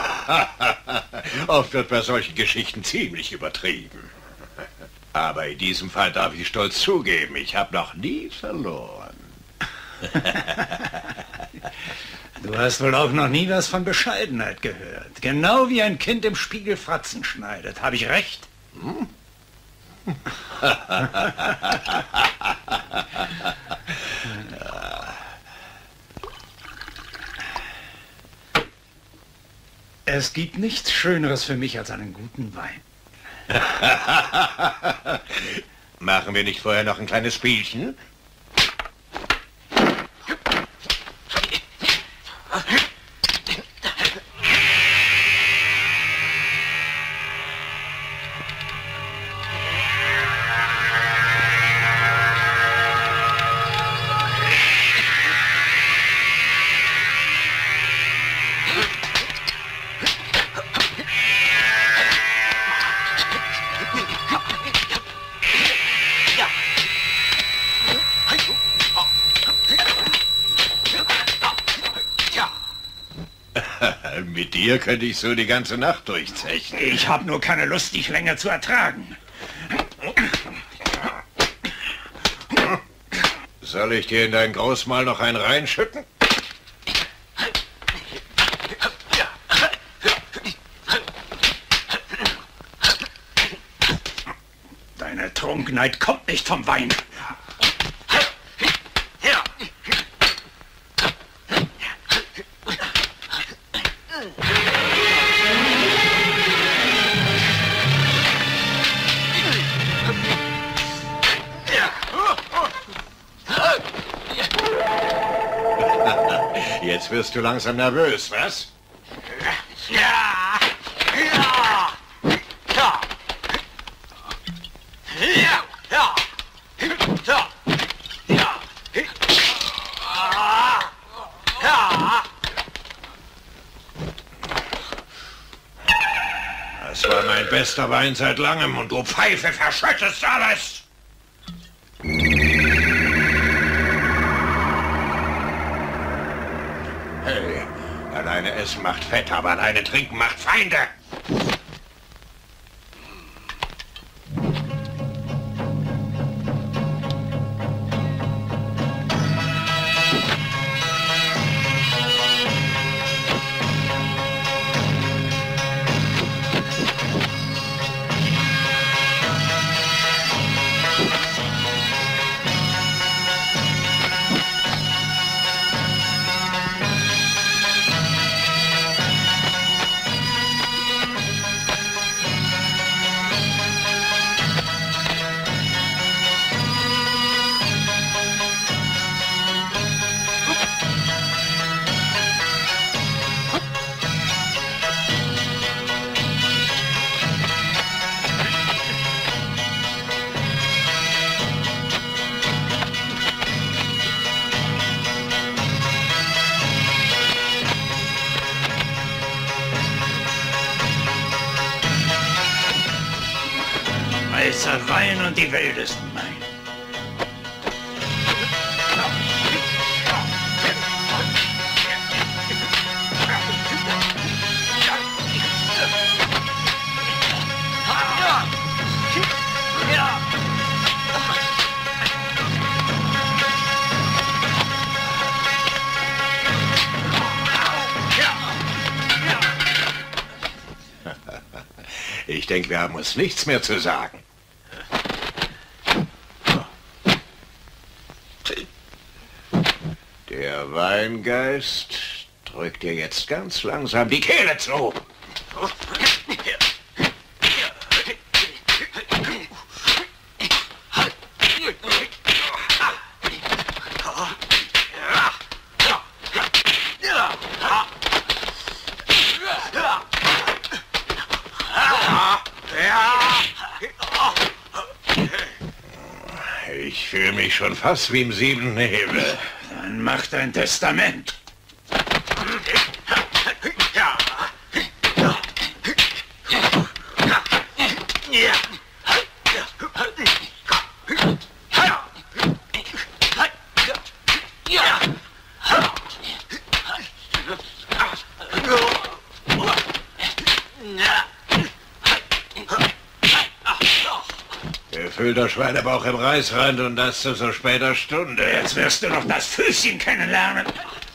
Oft wird bei solchen Geschichten ziemlich übertrieben. Aber in diesem Fall darf ich stolz zugeben, ich habe noch nie verloren. Du hast wohl auch noch nie was von Bescheidenheit gehört. Genau wie ein Kind im Spiegel Fratzen schneidet. Habe ich recht? Hm? Es gibt nichts Schöneres für mich als einen guten Wein. Machen wir nicht vorher noch ein kleines Spielchen? Mit dir könnte ich so die ganze Nacht durchzechen. Ich habe nur keine Lust, dich länger zu ertragen. Soll ich dir in dein Großmahl noch einen reinschütten? Deine Trunkenheit kommt nicht vom Wein. Jetzt wirst du langsam nervös, was? Ja! Ja! Ja! Ja! Ja! Ja! Ja! Ja! Das war mein bester Wein seit langem und du Pfeife verschüttest alles! Hey, alleine Essen macht fett, aber alleine Trinken macht Feinde! Weißer Wein und die wildesten mein. Ich denke, wir haben uns nichts mehr zu sagen. Der Weingeist drückt dir jetzt ganz langsam die Kehle zu. Ich fühle mich schon fast wie im siebenten Nebel. Dann mach dein Testament. Gefüllter Schweinebauch im Reißrand und das zu so später Stunde. Jetzt wirst du noch das Füßchen kennenlernen.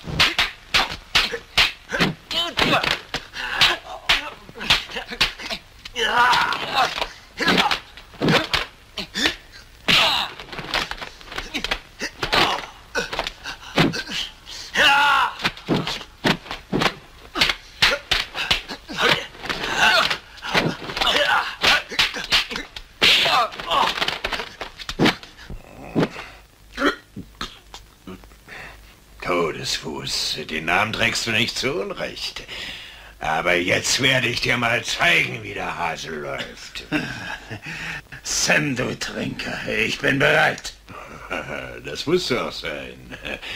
Todesfuß, den Namen trägst du nicht zu Unrecht. Aber jetzt werde ich dir mal zeigen, wie der Hase läuft. Sam, du Trinker, ich bin bereit. Das muss doch sein.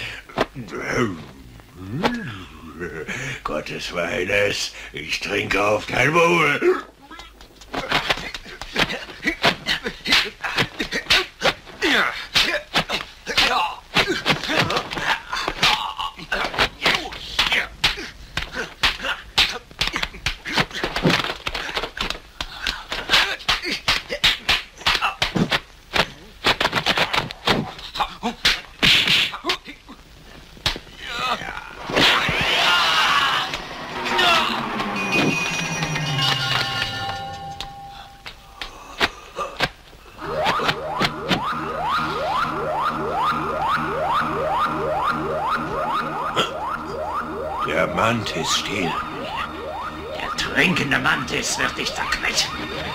Gottes Weiles, ich trinke auf dein Wohl. Der Mantis still. Der trinkende Mantis wird dich zerquetschen.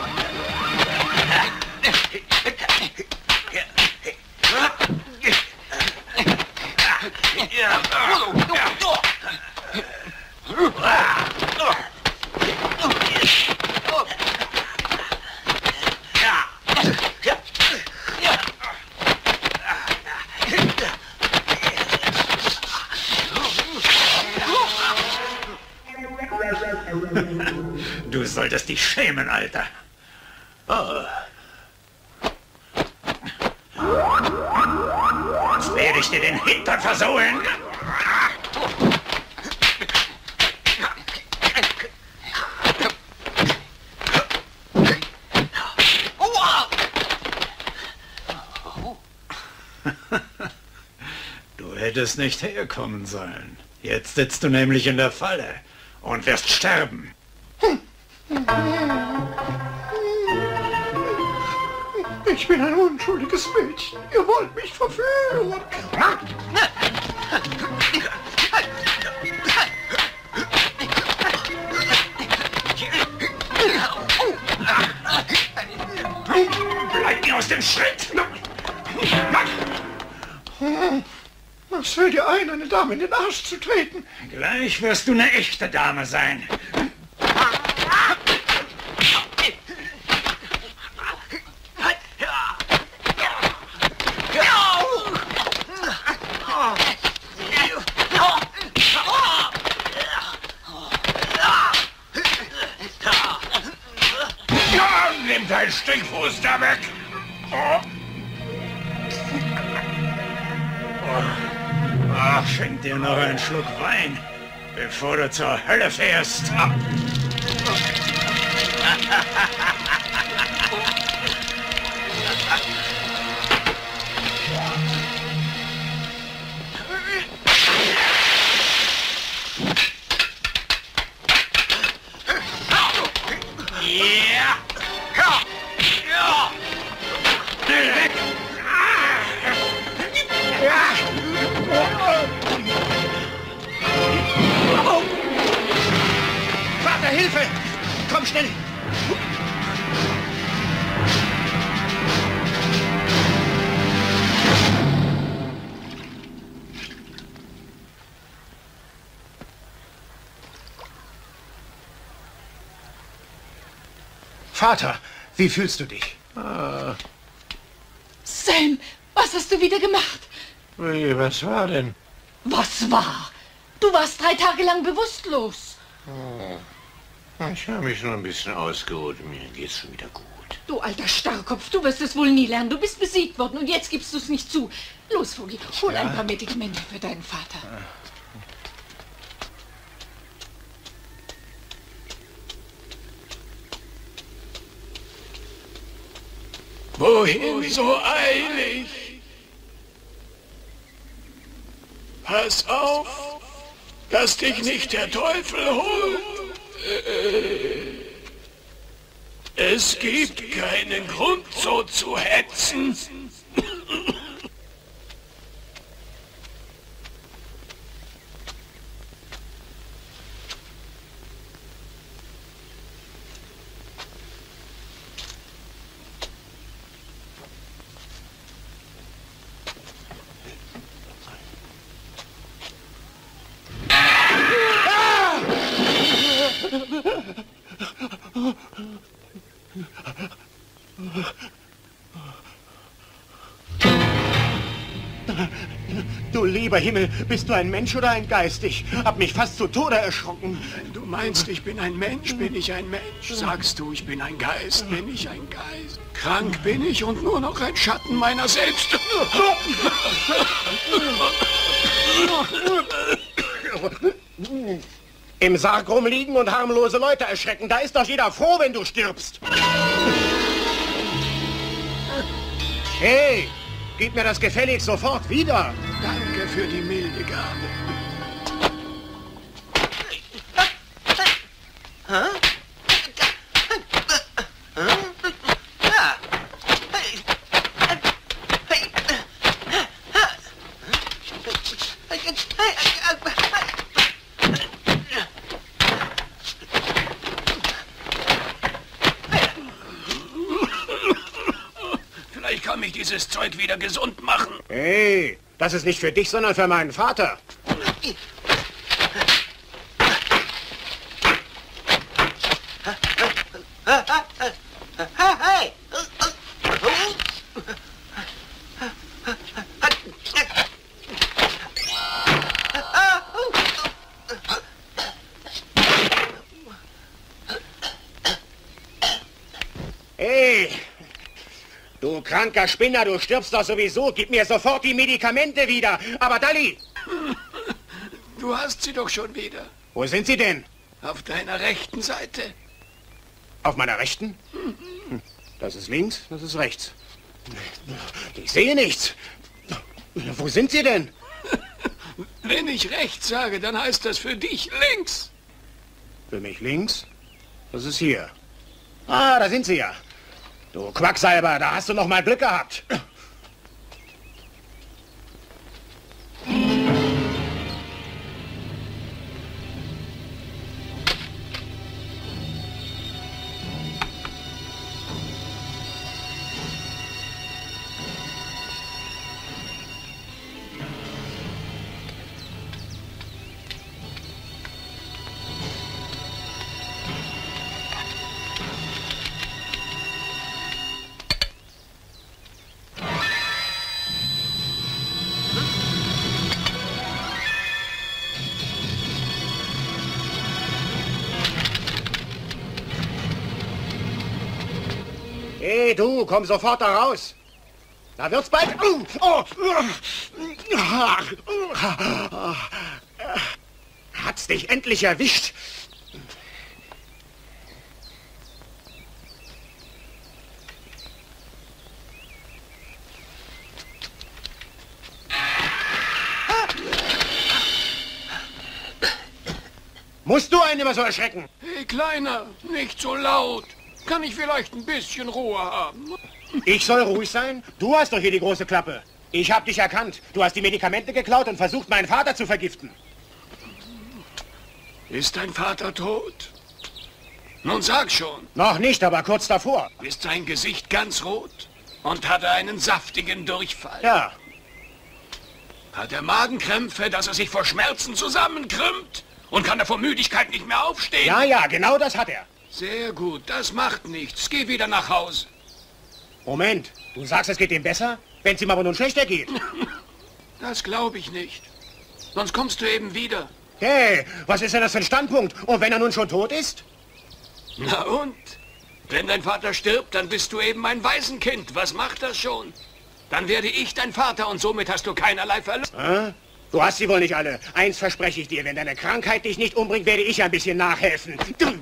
Du solltest dich schämen, Alter. Oh. Jetzt werde ich dir den Hintern versohlen. Du hättest nicht herkommen sollen. Jetzt sitzt du nämlich in der Falle und wirst sterben. Ich bin ein unschuldiges Mädchen. Ihr wollt mich verführen. Bleib mir aus dem Schritt! Was fällt dir ein, eine Dame in den Arsch zu treten? Gleich wirst du eine echte Dame sein. dein Stinkfuß da weg! Oh. Ach, schenk dir noch einen Schluck Wein, bevor du zur Hölle fährst. Vater, Hilfe! Komm schnell! Vater, wie fühlst du dich? Ah, Sam, was hast du wieder gemacht? wie, was war denn? Was war? Du warst drei Tage lang bewusstlos. Oh, ich habe mich nur ein bisschen ausgeruht. Mir geht's schon wieder gut. Du alter Starrkopf, du wirst es wohl nie lernen. Du bist besiegt worden und jetzt gibst du es nicht zu. Los, Vogel, hol Ja. ein paar Medikamente für deinen Vater. Wohin so eilig? Pass auf, dass dich nicht der Teufel holt. Es gibt keinen Grund, so zu hetzen. Du lieber Himmel, bist du ein Mensch oder ein Geist? Ich hab mich fast zu Tode erschrocken. Du meinst, ich bin ein Mensch? Bin ich ein Mensch? Sagst du, ich bin ein Geist? Bin ich ein Geist? Krank bin ich und nur noch ein Schatten meiner selbst. Im Sarg rumliegen und harmlose Leute erschrecken. Da ist doch jeder froh, wenn du stirbst. Hey, gib mir das gefälligst sofort wieder. Danke für die milde Gabe. Vielleicht kann mich dieses Zeug wieder gesund machen. Hey, das ist nicht für dich, sondern für meinen Vater. Hey! Hey! Du kranker Spinner, du stirbst doch sowieso. Gib mir sofort die Medikamente wieder. Aber Dalli! Du hast sie doch schon wieder. Wo sind sie denn? Auf deiner rechten Seite. Auf meiner rechten? Hm, das ist links, das ist rechts. Ich sehe nichts. Wo sind sie denn? Wenn ich rechts sage, dann heißt das für dich links. Für mich links? Das ist hier. Ah, da sind sie ja. Du Quacksalber, da hast du noch mal Glück gehabt. Hey, du, komm sofort da raus. Da wird's bald... Oh, oh. Hat's dich endlich erwischt? Musst du einen immer so erschrecken? Hey, Kleiner, nicht so laut. Kann ich vielleicht ein bisschen Ruhe haben? Ich soll ruhig sein? Du hast doch hier die große Klappe. Ich hab dich erkannt. Du hast die Medikamente geklaut und versucht, meinen Vater zu vergiften. Ist dein Vater tot? Nun sag schon. Noch nicht, aber kurz davor. Ist sein Gesicht ganz rot? Und hat er einen saftigen Durchfall? Ja. Hat er Magenkrämpfe, dass er sich vor Schmerzen zusammenkrümmt? Und kann er vor Müdigkeit nicht mehr aufstehen? Ja, ja, genau das hat er. Sehr gut, das macht nichts. Geh wieder nach Hause. Moment, du sagst, es geht ihm besser? Wenn es ihm aber nun schlechter geht. Das glaube ich nicht. Sonst kommst du eben wieder. Hey, was ist denn das für ein Standpunkt? Und wenn er nun schon tot ist? Na und? Wenn dein Vater stirbt, dann bist du eben ein Waisenkind. Was macht das schon? Dann werde ich dein Vater und somit hast du keinerlei Verlust. Ah? Du hast sie wohl nicht alle. Eins verspreche ich dir, wenn deine Krankheit dich nicht umbringt, werde ich ein bisschen nachhelfen.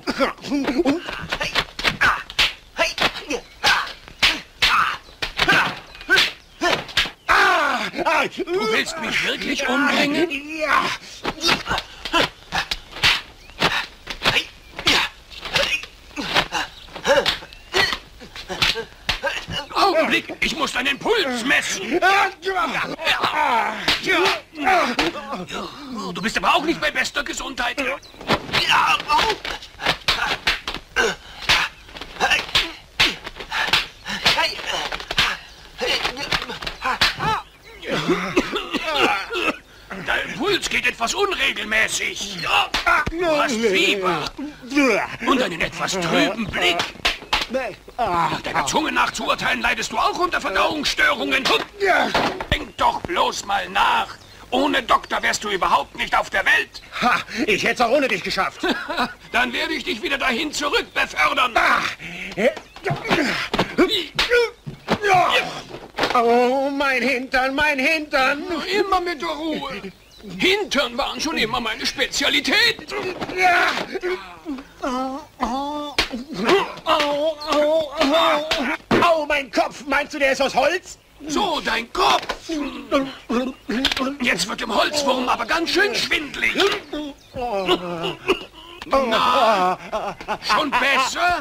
Du willst mich wirklich umbringen? Ja. Augenblick, ich muss deinen Puls messen. Du bist aber auch nicht bei bester Gesundheit. Dein Puls geht etwas unregelmäßig. Du hast Fieber und einen etwas trüben Blick. Nach deiner Zunge nach zu urteilen, leidest du auch unter Verdauungsstörungen. Denk doch bloß mal nach. Ohne Doktor wärst du überhaupt nicht auf der Welt. Ha, ich hätte es auch ohne dich geschafft. Dann werde ich dich wieder dahin zurück befördern. Oh, mein Hintern, mein Hintern. Immer mit der Ruhe. Hintern waren schon immer meine Spezialität. Ja. Au, mein Kopf. Meinst du, der ist aus Holz? So, dein Kopf. Jetzt wird dem Holzwurm aber ganz schön schwindlig. Na, schon besser?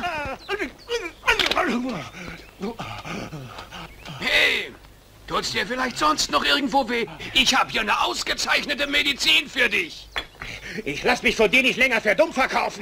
Hey, tut's dir vielleicht sonst noch irgendwo weh? Ich habe hier eine ausgezeichnete Medizin für dich. Ich lass mich von dir nicht länger für dumm verkaufen.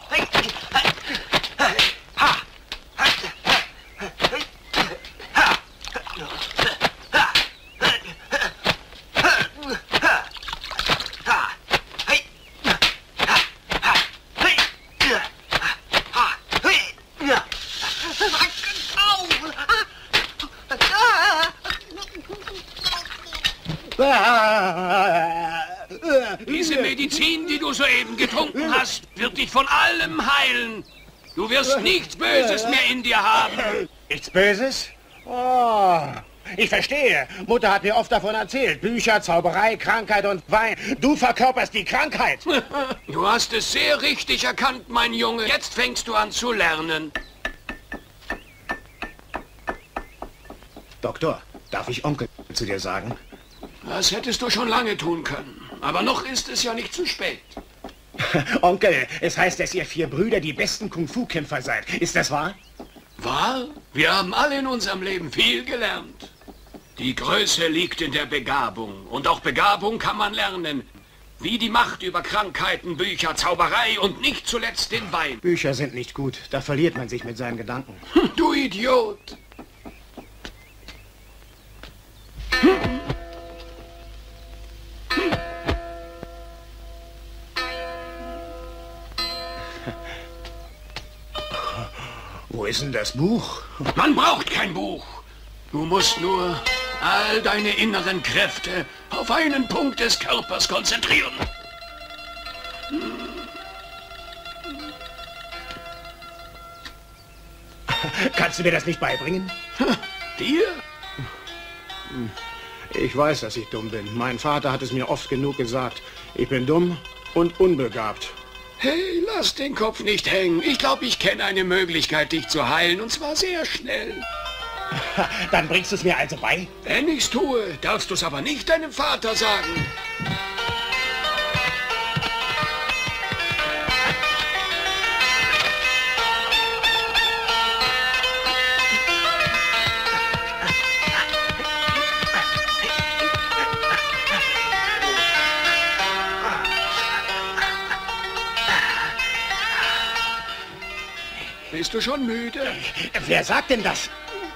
Diese Medizin, die du soeben getrunken hast, wird dich von allem heilen. Du wirst nichts Böses mehr in dir haben. Nichts Böses? Oh, ich verstehe. Mutter hat mir oft davon erzählt. Bücher, Zauberei, Krankheit und Wein. Du verkörperst die Krankheit. Du hast es sehr richtig erkannt, mein Junge. Jetzt fängst du an zu lernen. Doktor, darf ich Onkel zu dir sagen? Das hättest du schon lange tun können. Aber noch ist es ja nicht zu spät. Onkel, es heißt, dass ihr vier Brüder die besten Kung-Fu-Kämpfer seid. Ist das wahr? Wahr? Wir haben alle in unserem Leben viel gelernt. Die Größe liegt in der Begabung. Und auch Begabung kann man lernen. Wie die Macht über Krankheiten, Bücher, Zauberei und nicht zuletzt den Wein. Bücher sind nicht gut. Da verliert man sich mit seinen Gedanken. Du Idiot! Wo ist denn das Buch? Man braucht kein Buch. Du musst nur all deine inneren Kräfte auf einen Punkt des Körpers konzentrieren. Kannst du mir das nicht beibringen? Dir? Ich weiß, dass ich dumm bin. Mein Vater hat es mir oft genug gesagt. Ich bin dumm und unbegabt. Hey, lass den Kopf nicht hängen. Ich glaube, ich kenne eine Möglichkeit, dich zu heilen, und zwar sehr schnell. Dann bringst du es mir also bei? Wenn ich's tue, darfst du es aber nicht deinem Vater sagen. Bist du schon müde? Wer sagt denn das?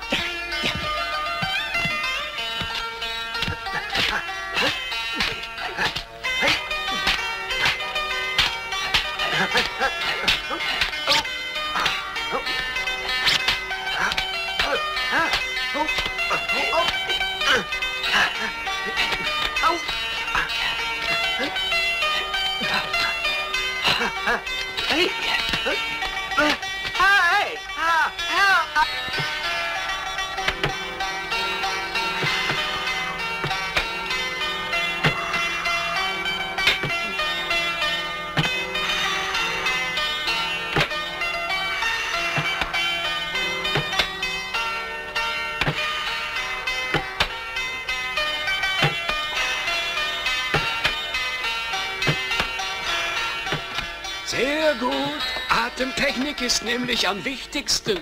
Sehr gut. Atemtechnik ist nämlich am wichtigsten.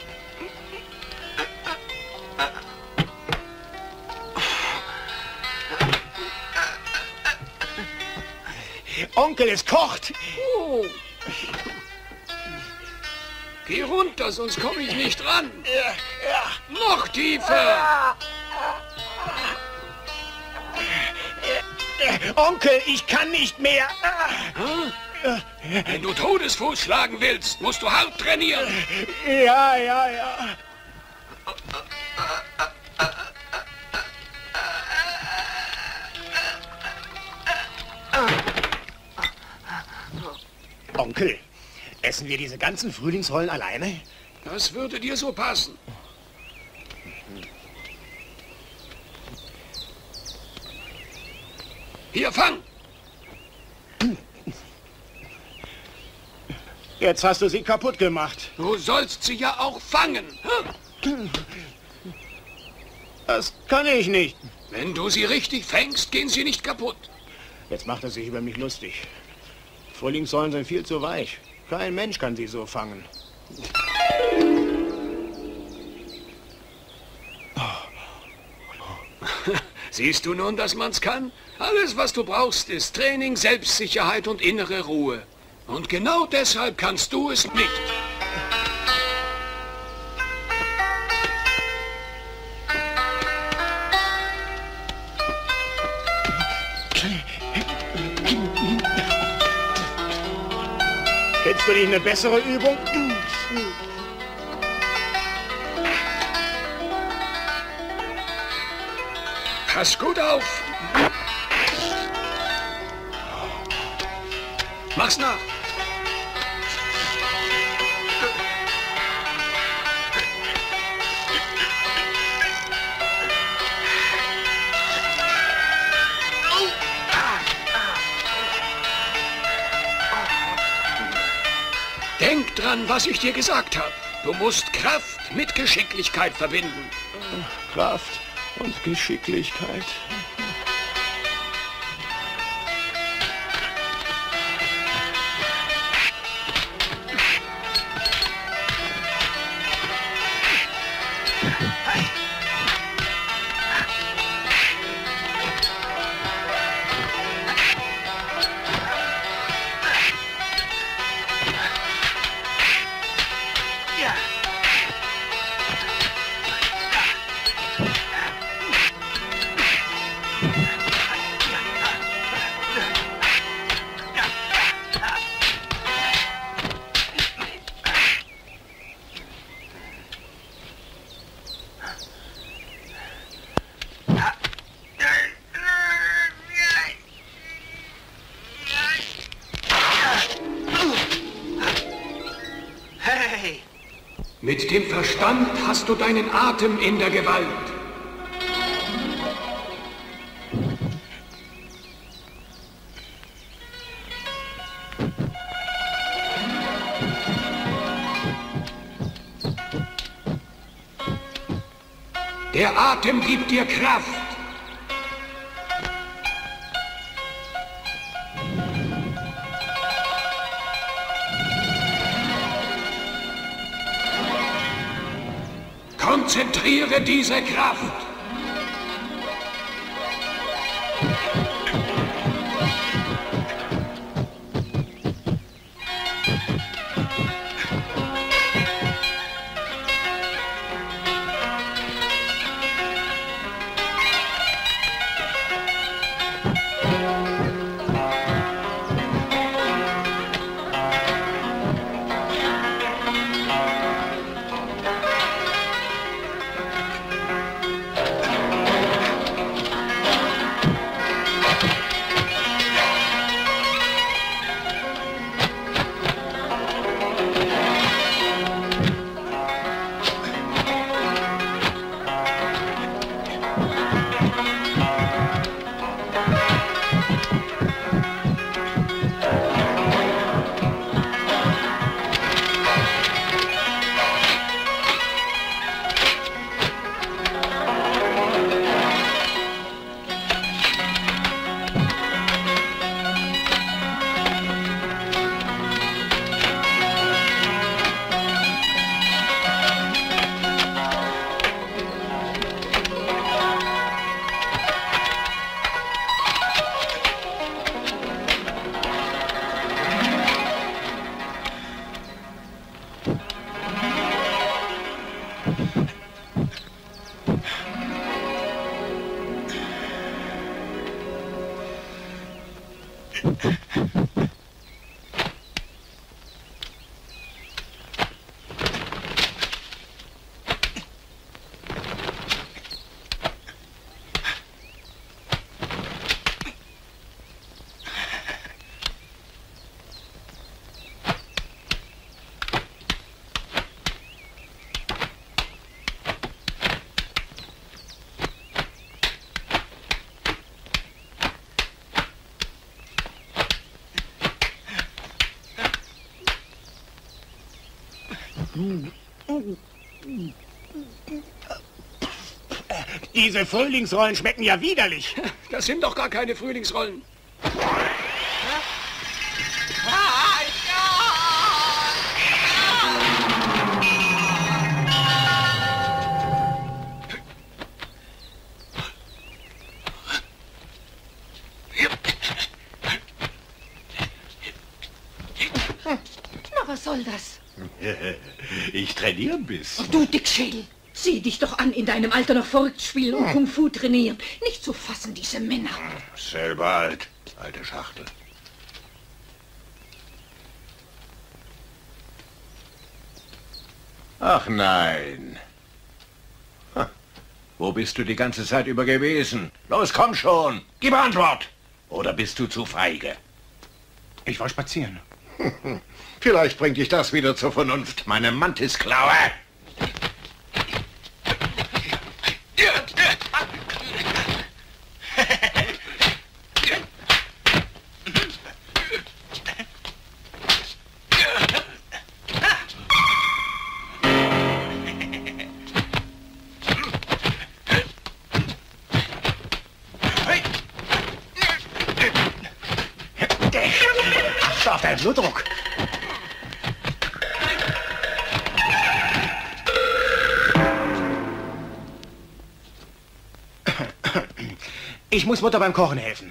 Onkel, es kocht. Oh. Geh runter, sonst komme ich nicht ran. Ja, ja. Noch tiefer. Onkel, ich kann nicht mehr. Hm? Wenn du Todesfuß schlagen willst, musst du hart trainieren. Ja, ja, ja. Onkel, essen wir diese ganzen Frühlingsrollen alleine? Das würde dir so passen. Hier, fang! Jetzt hast du sie kaputt gemacht. Du sollst sie ja auch fangen. Das kann ich nicht. Wenn du sie richtig fängst, gehen sie nicht kaputt. Jetzt macht er sich über mich lustig. Frühlingsrollen sind viel zu weich. Kein Mensch kann sie so fangen. Siehst du nun, dass man's kann? Alles, was du brauchst, ist Training, Selbstsicherheit und innere Ruhe. Und genau deshalb kannst du es nicht. Kennst du nicht eine bessere Übung? Pass gut auf. Mach's nach. Denk dran, was ich dir gesagt habe. Du musst Kraft mit Geschicklichkeit verbinden. Kraft und Geschicklichkeit. Mit dem Verstand hast du deinen Atem in der Gewalt. Der Atem gibt dir Kraft. Konzentriere diese Kraft. Diese Frühlingsrollen schmecken ja widerlich. Das sind doch gar keine Frühlingsrollen. Na, was soll das? Ich trainiere ein bisschen. Du Dickschädel, sieh dich doch an, in deinem Alter noch verrückt spielen und Kung Fu trainieren. Nicht zu fassen, diese Männer. Selber alt, alte Schachtel. Ach nein. Ha. Wo bist du die ganze Zeit über gewesen? Los, komm schon. Gib Antwort. Oder bist du zu feige? Ich war spazieren. Vielleicht bringt dich das wieder zur Vernunft, meine Mantisklaue. Auf deinen Blutdruck. Ich muss Mutter beim Kochen helfen.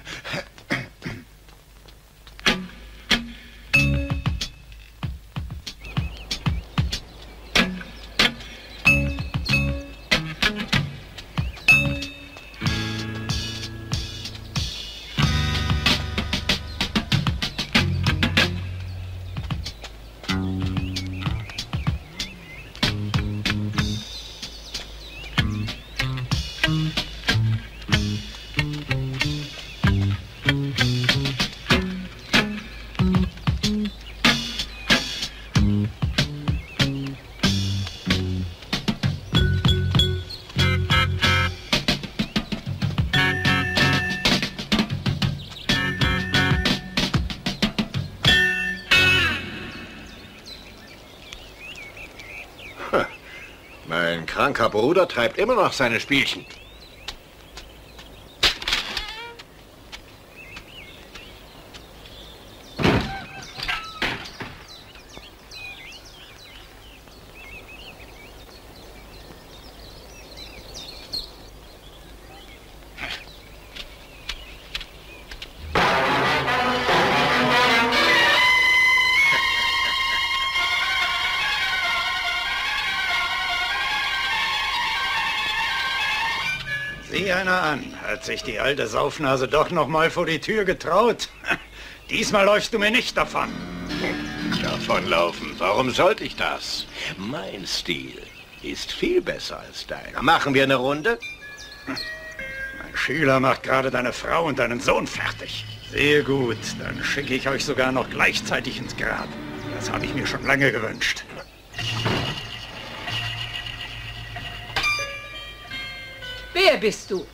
Ein kranker Bruder treibt immer noch seine Spielchen. Sieh einer an, hat sich die alte Saufnase doch noch mal vor die Tür getraut. Diesmal läufst du mir nicht davon. Davonlaufen? Warum sollte ich das? Mein Stil ist viel besser als deiner. Machen wir eine Runde? Mein Schüler macht gerade deine Frau und deinen Sohn fertig. Sehr gut, dann schicke ich euch sogar noch gleichzeitig ins Grab. Das habe ich mir schon lange gewünscht. Wer bist du?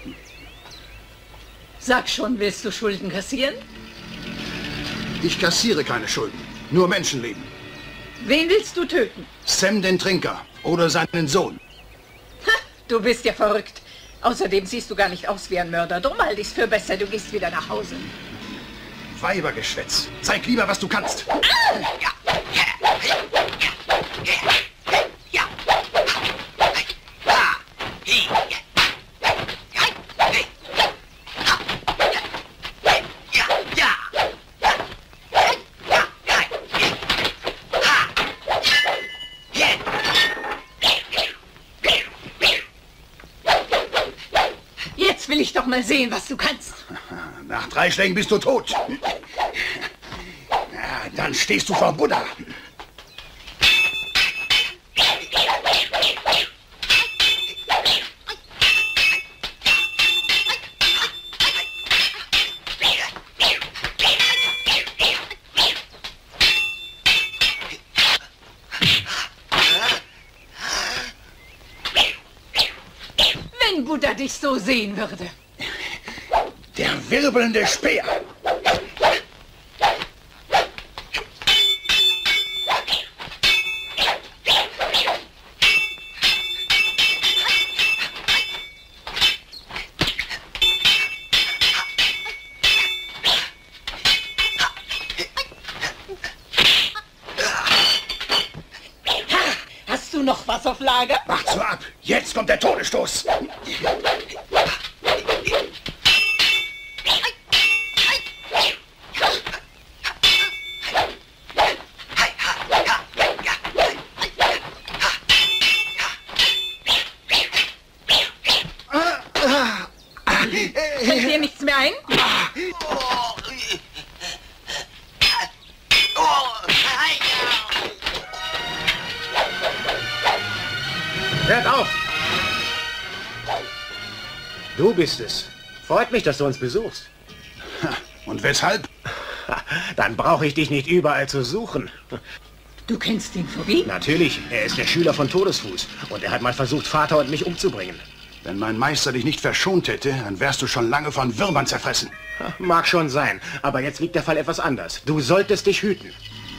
Sag schon, willst du Schulden kassieren? Ich kassiere keine Schulden, nur Menschenleben. Wen willst du töten? Sam den Trinker oder seinen Sohn. Ha, du bist ja verrückt. Außerdem siehst du gar nicht aus wie ein Mörder. Drum halte ich's für besser, du gehst wieder nach Hause. Weibergeschwätz. Zeig lieber, was du kannst. Ah! Ja. Jetzt will ich doch mal sehen, was du kannst. Nach drei Schlägen bist du tot. Ja, dann stehst du vor Buddha. Wenn Buddha dich so sehen würde. Der wirbelnde Speer. Hast du noch was auf Lager? Wart so ab. Jetzt kommt der Todesstoß. Fällt dir nichts mehr ein? Hört auf! Du bist es. Freut mich, dass du uns besuchst. Und weshalb? Dann brauche ich dich nicht überall zu suchen. Du kennst den Phobie? Natürlich, er ist der Schüler von Todesfuß. Und er hat mal versucht, Vater und mich umzubringen. Wenn mein Meister dich nicht verschont hätte, dann wärst du schon lange von Würmern zerfressen. Mag schon sein, aber jetzt liegt der Fall etwas anders. Du solltest dich hüten.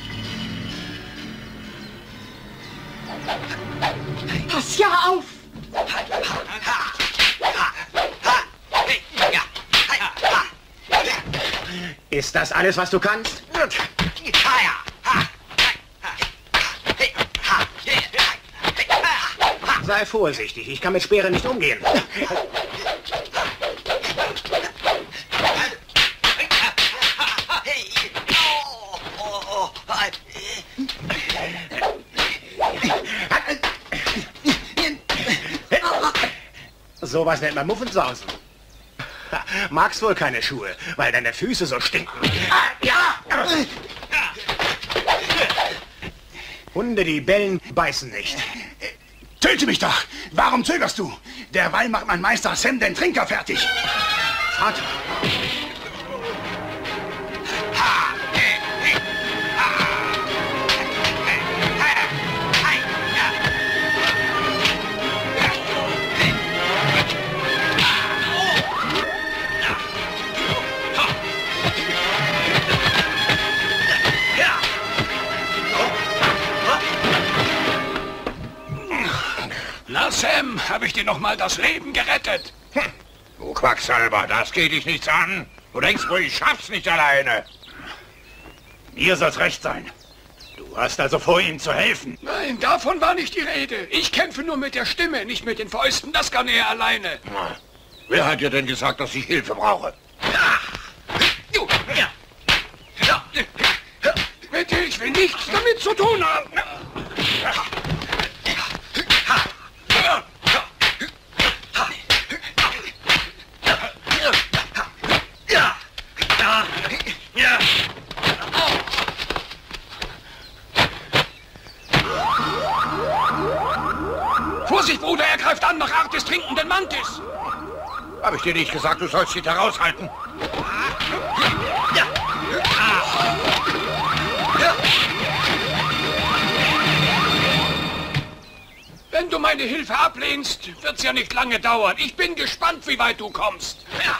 Pass ja auf! Ist das alles, was du kannst? Sei vorsichtig, ich kann mit Speeren nicht umgehen. Sowas nennt man Muffensausen. Magst wohl keine Schuhe, weil deine Füße so stinken. Ja! Hunde, die bellen, beißen nicht. Töte mich doch! Warum zögerst du? Derweil macht mein Meister Sam den Trinker fertig. Vater! Na, Sam, habe ich dir noch mal das Leben gerettet? Hm. Du Quacksalber, das geht dich nichts an. Du denkst wohl, ich schaff's nicht alleine. Mir soll's recht sein. Du hast also vor, ihm zu helfen. Nein, davon war nicht die Rede. Ich kämpfe nur mit der Stimme, nicht mit den Fäusten. Das kann er alleine. Na, wer hat dir denn gesagt, dass ich Hilfe brauche? Du, ja. Ja. Bitte, ich will nichts damit zu tun haben. Vorsicht, Bruder, er greift an nach Art des trinkenden Mantis. Habe ich dir nicht gesagt, du sollst dich da raushalten? Ja. Wenn du meine Hilfe ablehnst, wird's ja nicht lange dauern. Ich bin gespannt, wie weit du kommst. Ja.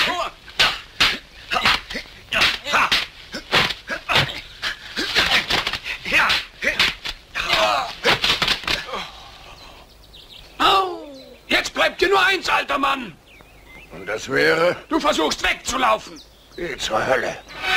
Jetzt bleibt dir nur eins, alter Mann. Und das wäre? Du versuchst wegzulaufen. Geh zur Hölle.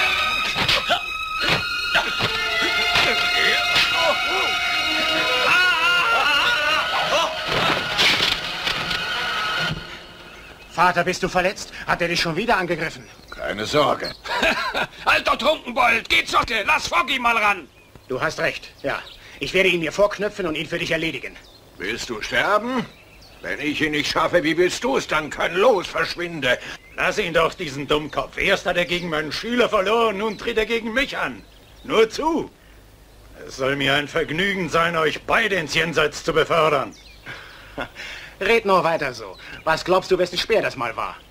Vater, bist du verletzt? Hat er dich schon wieder angegriffen? Keine Sorge. Alter Trunkenbold, geh zur Tür. Lass Foggy mal ran. Du hast recht, ja. Ich werde ihn mir vorknöpfen und ihn für dich erledigen. Willst du sterben? Wenn ich ihn nicht schaffe, wie willst du es dann können? Los, verschwinde. Lass ihn doch, diesen Dummkopf. Erst hat er gegen meinen Schüler verloren, nun tritt er gegen mich an. Nur zu. Es soll mir ein Vergnügen sein, euch beide ins Jenseits zu befördern. Red nur weiter so. Was glaubst du, wessen Speer das mal war?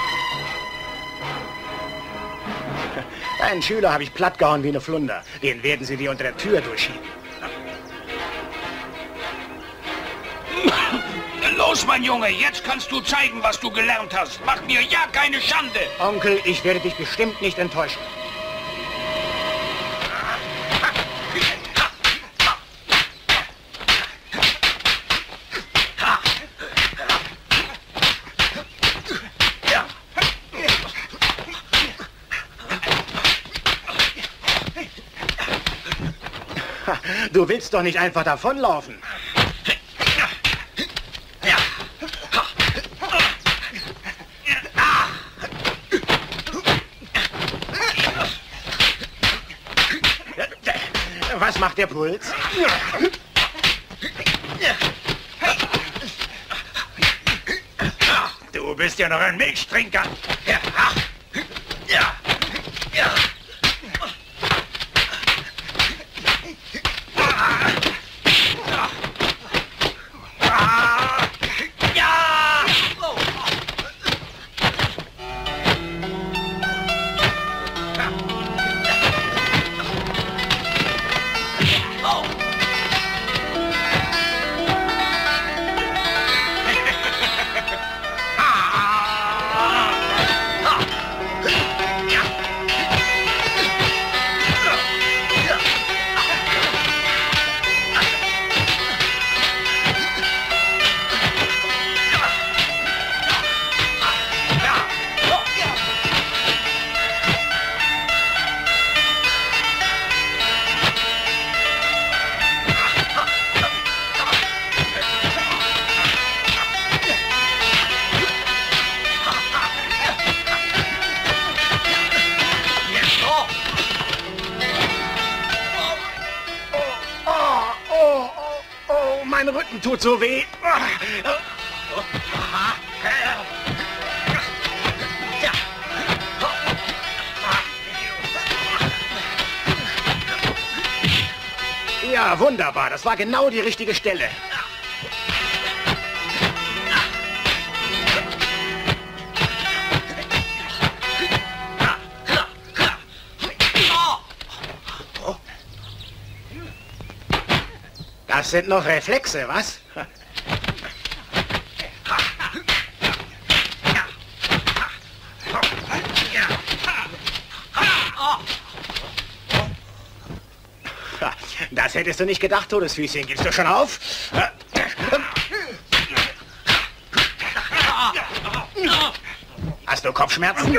Deinen Schüler habe ich plattgehauen wie eine Flunder. Den werden sie dir unter der Tür durchschieben. Los, mein Junge, jetzt kannst du zeigen, was du gelernt hast. Mach mir ja keine Schande. Onkel, ich werde dich bestimmt nicht enttäuschen. Du willst doch nicht einfach davonlaufen. Was macht der Puls? Du bist ja noch ein Milchtrinker. Ja. Ja. Ja. Mein Rücken tut so weh. Ja, wunderbar. Das war genau die richtige Stelle. Das sind noch Reflexe, was? Das hättest du nicht gedacht, Todesfüßchen. Gibst du schon auf? Hast du Kopfschmerzen?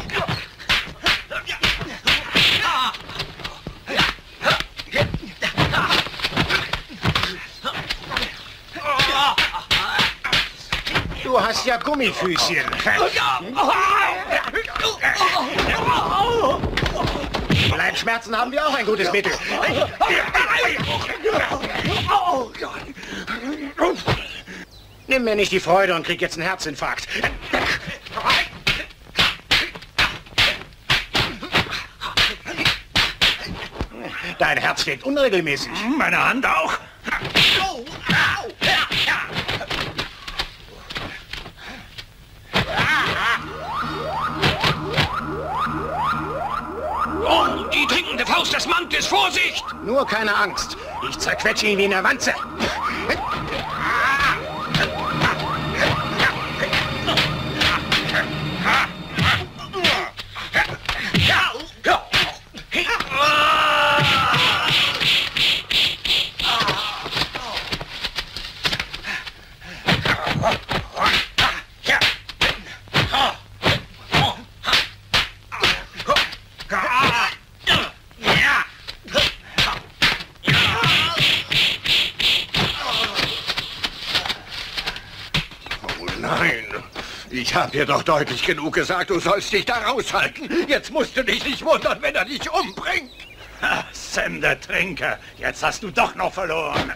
Du hast ja Gummifüßchen. Leibschmerzen haben wir auch ein gutes Mittel. Nimm mir nicht die Freude und krieg jetzt einen Herzinfarkt. Dein Herz schlägt unregelmäßig. Meine Hand auch. Oh, die trinkende Faust des Mantes, Vorsicht! Nur keine Angst. Ich zerquetsche ihn wie eine Wanze. Ich habe dir doch deutlich genug gesagt, du sollst dich da raushalten. Jetzt musst du dich nicht wundern, wenn er dich umbringt. Ha, Sam der Trinker, jetzt hast du doch noch verloren.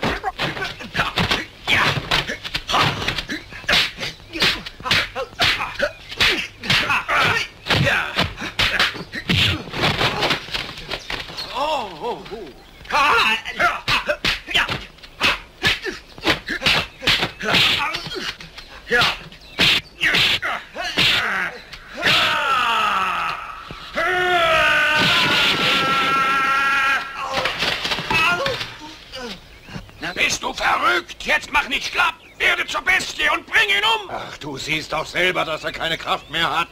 Bist du verrückt? Jetzt mach nicht schlapp! Werde zur Bestie und bring ihn um! Ach, du siehst doch selber, dass er keine Kraft mehr hat.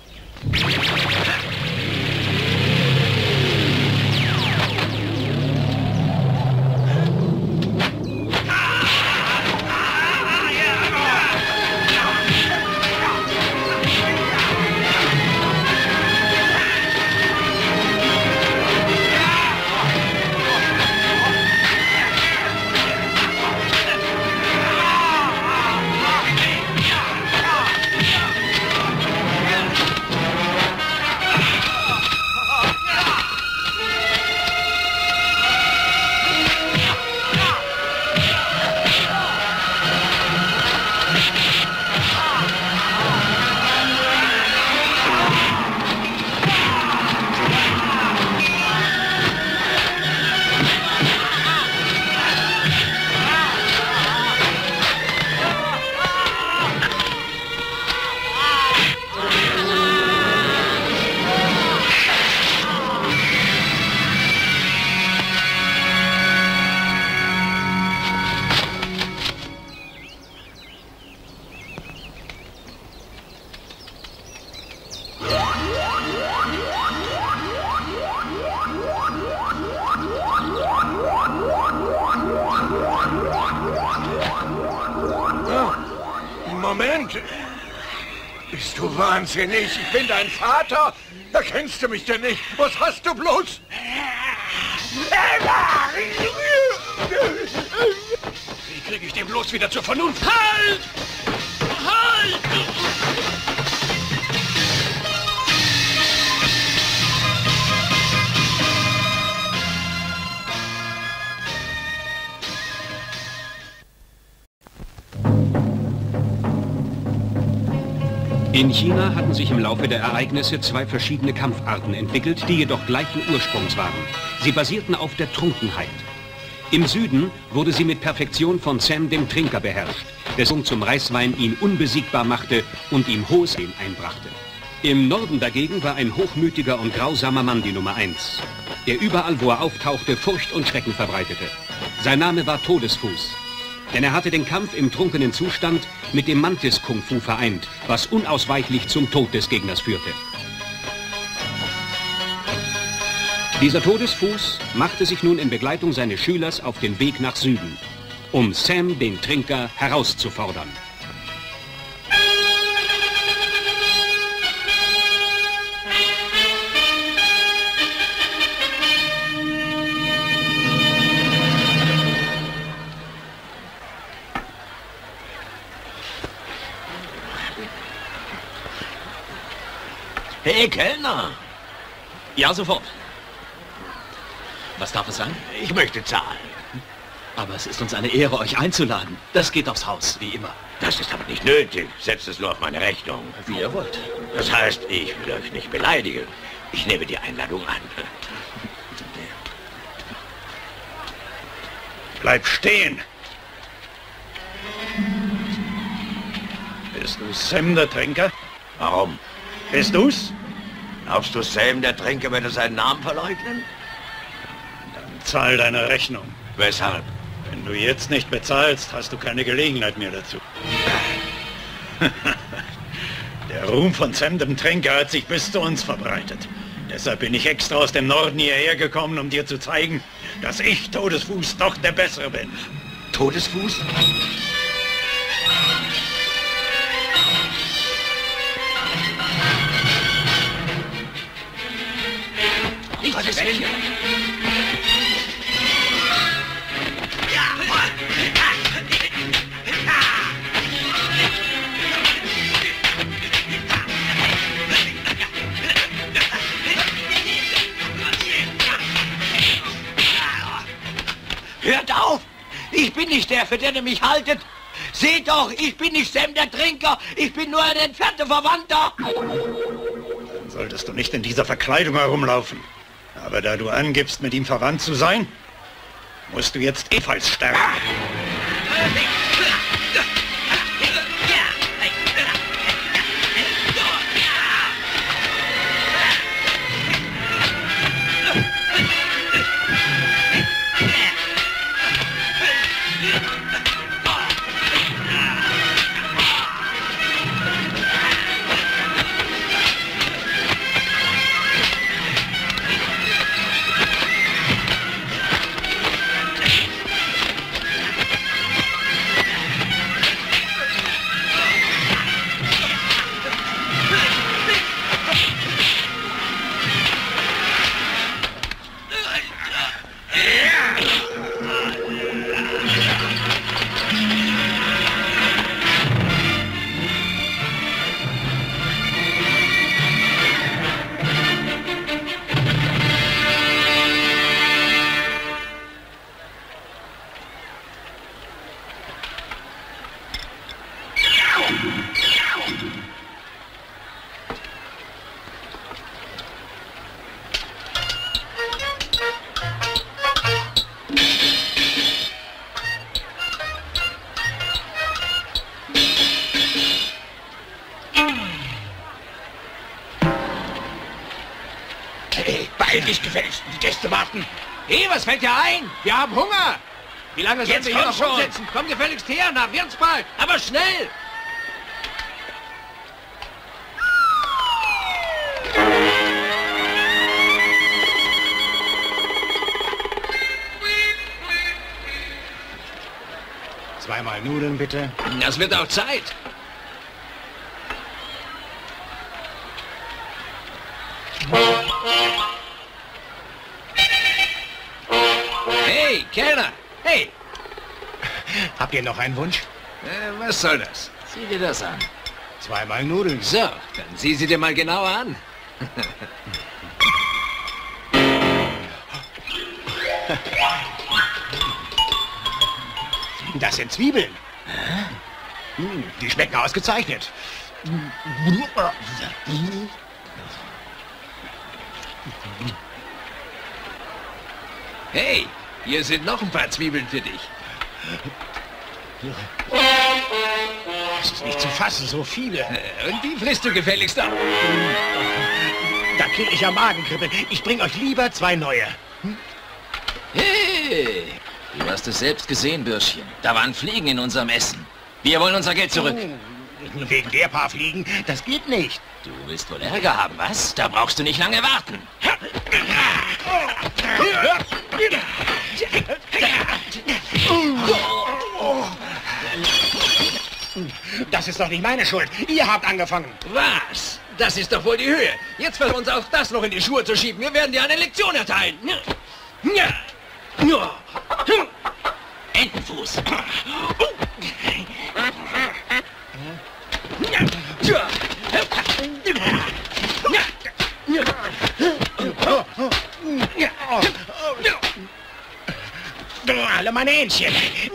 Moment! Bist du wahnsinnig? Ich bin dein Vater! Erkennst du mich denn nicht? Was hast du bloß? Wie kriege ich den bloß wieder zur Vernunft? Halt! Halt! In China hatten sich im Laufe der Ereignisse zwei verschiedene Kampfarten entwickelt, die jedoch gleichen Ursprungs waren. Sie basierten auf der Trunkenheit. Im Süden wurde sie mit Perfektion von Sam dem Trinker beherrscht, dessen zum Reiswein ihn unbesiegbar machte und ihm hohes Leben einbrachte. Im Norden dagegen war ein hochmütiger und grausamer Mann die Nummer eins, der überall, wo er auftauchte, Furcht und Schrecken verbreitete. Sein Name war Todesfuß. Denn er hatte den Kampf im trunkenen Zustand mit dem Mantis-Kung-Fu vereint, was unausweichlich zum Tod des Gegners führte. Dieser Todesfuß machte sich nun in Begleitung seines Schülers auf den Weg nach Süden, um Sam den Trinker herauszufordern. Hey, Kellner! Ja, sofort. Was darf es sein? Ich möchte zahlen. Aber es ist uns eine Ehre, euch einzuladen. Das geht aufs Haus, wie immer. Das ist aber nicht nötig. Setzt es nur auf meine Rechnung. Wie ihr wollt. Das heißt, ich will euch nicht beleidigen. Ich nehme die Einladung an. Bleib stehen! Bist du Sam der Trinker? Warum? Bist du's? Glaubst du, Sam der Trinker würde seinen Namen verleugnen? Dann zahl deine Rechnung. Weshalb? Wenn du jetzt nicht bezahlst, hast du keine Gelegenheit mehr dazu. Der Ruhm von Sam dem Trinker hat sich bis zu uns verbreitet. Deshalb bin ich extra aus dem Norden hierher gekommen, um dir zu zeigen, dass ich, Todesfuß, doch der Bessere bin. Todesfuß? Nicht Gottes Willen. Hört auf! Ich bin nicht der, für den ihr mich haltet! Seht doch, ich bin nicht Sam der Trinker! Ich bin nur ein entfernter Verwandter! Dann solltest du nicht in dieser Verkleidung herumlaufen. Aber da du angibst, mit ihm verwandt zu sein, musst du jetzt ebenfalls sterben. Beeil dich gefälligst, die Gäste warten. Hey, was fällt dir ein? Wir haben Hunger. Wie lange sollen Jetzt wir hier komm noch schon. rumsitzen? Komm gefälligst her, na, wird's bald. Aber schnell. Zweimal Nudeln, bitte. Das wird auch Zeit. Hey, Kellner! Hey! Habt ihr noch einen Wunsch? Äh, was soll das? Sieh dir das an. Zweimal Nudeln. So, dann sieh sie dir mal genauer an. Das sind Zwiebeln. Hm, die schmecken ausgezeichnet. Hey, hier sind noch ein paar Zwiebeln für dich. Das ist nicht zu fassen, so viele. Und die frisst du gefälligst auch. Da kriege ich ja Magenkribbeln. Ich bring euch lieber zwei neue. Hm? Hey, du hast es selbst gesehen, Bürschchen. Da waren Fliegen in unserem Essen. Wir wollen unser Geld zurück. Oh, wegen der paar Fliegen? Das geht nicht. Du willst wohl Ärger haben, was? Da brauchst du nicht lange warten. Das ist doch nicht meine Schuld. Ihr habt angefangen. Was? Das ist doch wohl die Höhe. Jetzt versucht uns auch das noch in die Schuhe zu schieben. Wir werden dir eine Lektion erteilen. Entenfuß. kleine Hähnchen.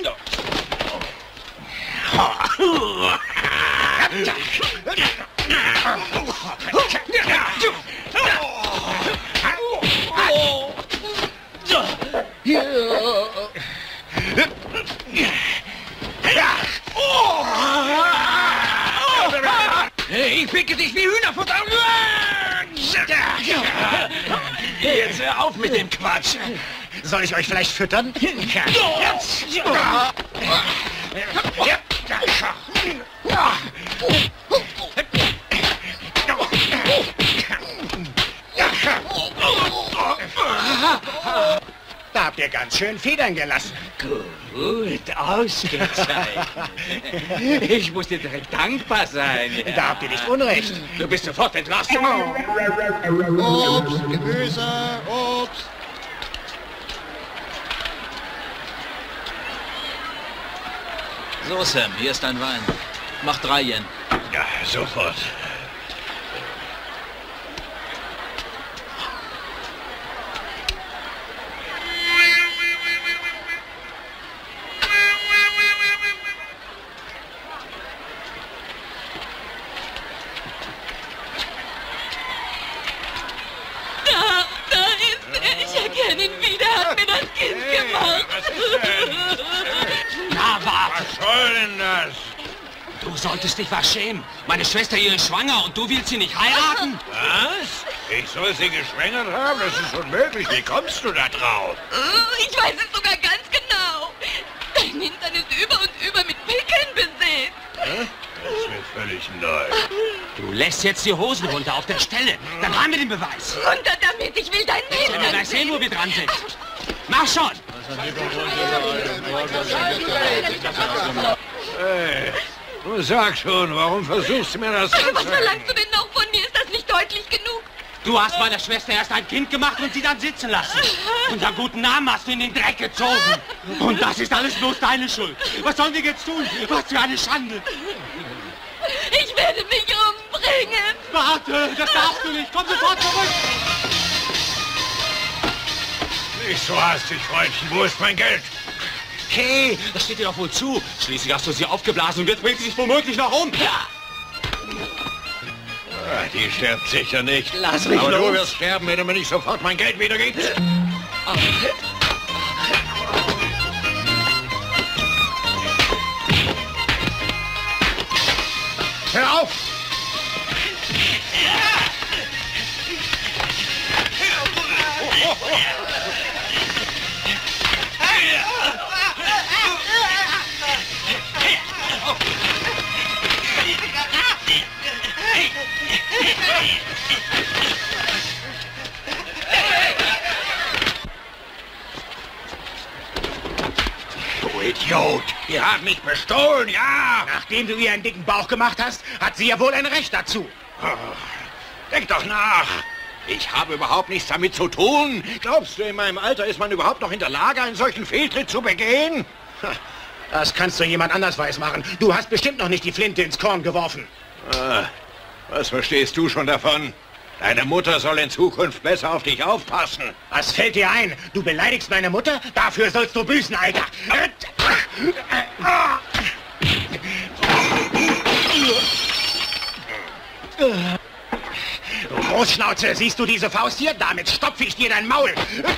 Ich picke dich wie Hühnerfutter. Jetzt hör auf mit dem Quatsch. Soll ich euch vielleicht füttern? Da habt ihr ganz schön Federn gelassen. Gut ausgezeichnet. Ich muss dir direkt dankbar sein. Ja. Da habt ihr nicht Unrecht. Du bist sofort entlassen. Obst, Gemüse, Obst. So, Sam, hier ist dein Wein. Mach drei Yen. Ja, sofort. Da, da ist er. Ich erkenne ihn wieder. Hat mir das Kind gemacht. Was ist denn? Na, warte. Was soll denn das? Du solltest dich was schämen. Meine Schwester hier ist schwanger und du willst sie nicht heiraten? Was? Ich soll sie geschwängert haben? Das ist unmöglich. Wie kommst du da drauf? Ich weiß es sogar ganz genau. Dein Hintern ist über und über mit Pickeln besät. Hä? Das ist mir völlig neu. Du lässt jetzt die Hosen runter auf der Stelle. Dann haben wir den Beweis. Runter damit, ich will deinen Ich will Hintern gleich sehen, wo wir dran sind. Mach schon! Hey, du sag schon, warum versuchst du mir das Was anzuhängen? verlangst du denn noch von mir? Ist das nicht deutlich genug? Du hast meiner Schwester erst ein Kind gemacht und sie dann sitzen lassen. Unseren guten Namen hast du in den Dreck gezogen. Und das ist alles bloß deine Schuld. Was sollen wir jetzt tun? Was für eine Schande. Ich werde mich umbringen. Warte, das darfst du nicht. Komm sofort zurück. Nicht so hastig, Freundchen. Wo ist mein Geld? Hey, das steht dir doch wohl zu. Schließlich hast du sie aufgeblasen und jetzt bringt sie sich womöglich noch um. Ja. Ah, die stirbt sicher nicht. Lass mich Aber los. du wirst sterben, wenn du mir nicht sofort mein Geld wiedergibst. Hör auf! Du Idiot! Die haben mich bestohlen, ja! Nachdem du ihr einen dicken Bauch gemacht hast, hat sie ja wohl ein Recht dazu. Denk doch nach! Ich habe überhaupt nichts damit zu tun. Glaubst du, in meinem Alter ist man überhaupt noch in der Lage, einen solchen Fehltritt zu begehen? Das kannst du jemand anders weismachen. Du hast bestimmt noch nicht die Flinte ins Korn geworfen. Ah, was verstehst du schon davon? Deine Mutter soll in Zukunft besser auf dich aufpassen. Was fällt dir ein? Du beleidigst meine Mutter? Dafür sollst du büßen, Alter. Du Großschnauze, siehst du diese Faust hier? Damit stopfe ich dir dein Maul.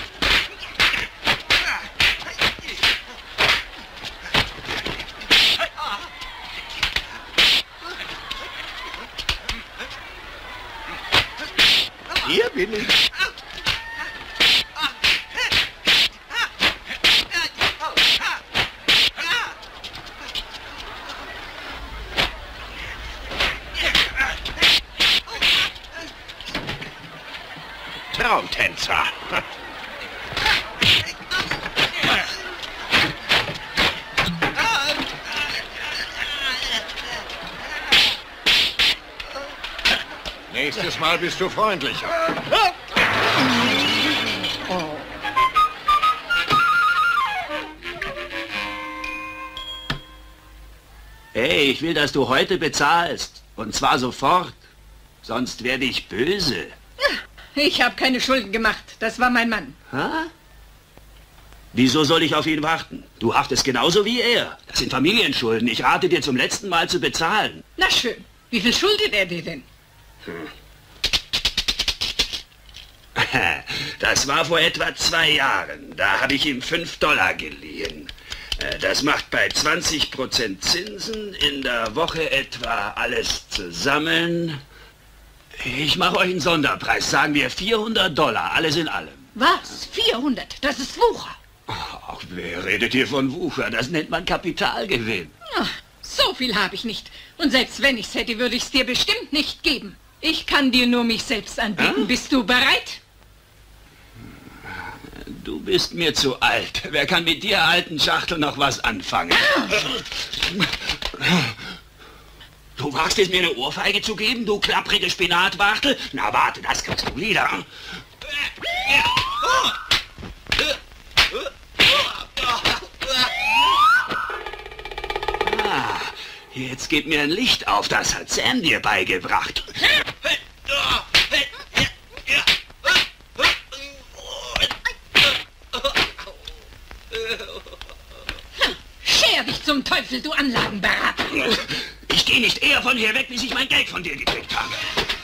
Hier bin ich. Traumtänzer. Nächstes Mal bist du freundlicher. Hey, ich will, dass du heute bezahlst. Und zwar sofort. Sonst werde ich böse. Ich habe keine Schulden gemacht. Das war mein Mann. Ha? Wieso soll ich auf ihn warten? Du haftest genauso wie er. Das sind Familienschulden. Ich rate dir zum letzten Mal zu bezahlen. Na schön. Wie viel schuldet er dir denn? Hm. Das war vor etwa zwei Jahren. Da habe ich ihm fünf Dollar geliehen. Das macht bei zwanzig Prozent Zinsen in der Woche etwa alles zusammen. Ich mache euch einen Sonderpreis, sagen wir vierhundert Dollar, alles in allem. Was? vierhundert? Das ist Wucher. Ach, wer redet hier von Wucher? Das nennt man Kapitalgewinn. Ach, so viel habe ich nicht. Und selbst wenn ich's hätte, würde ich's dir bestimmt nicht geben. Ich kann dir nur mich selbst anbieten. Hm? Bist du bereit? Du bist mir zu alt. Wer kann mit dir, alten Schachtel, noch was anfangen? Du wagst es, mir eine Ohrfeige zu geben, du klapprige Spinatwachtel? Na warte, das kriegst du wieder. Ah, jetzt geht mir ein Licht auf, das hat Sam dir beigebracht. Scher dich zum Teufel, du Anlagenberater! Ich gehe nicht eher von hier weg, bis ich mein Geld von dir gekriegt habe.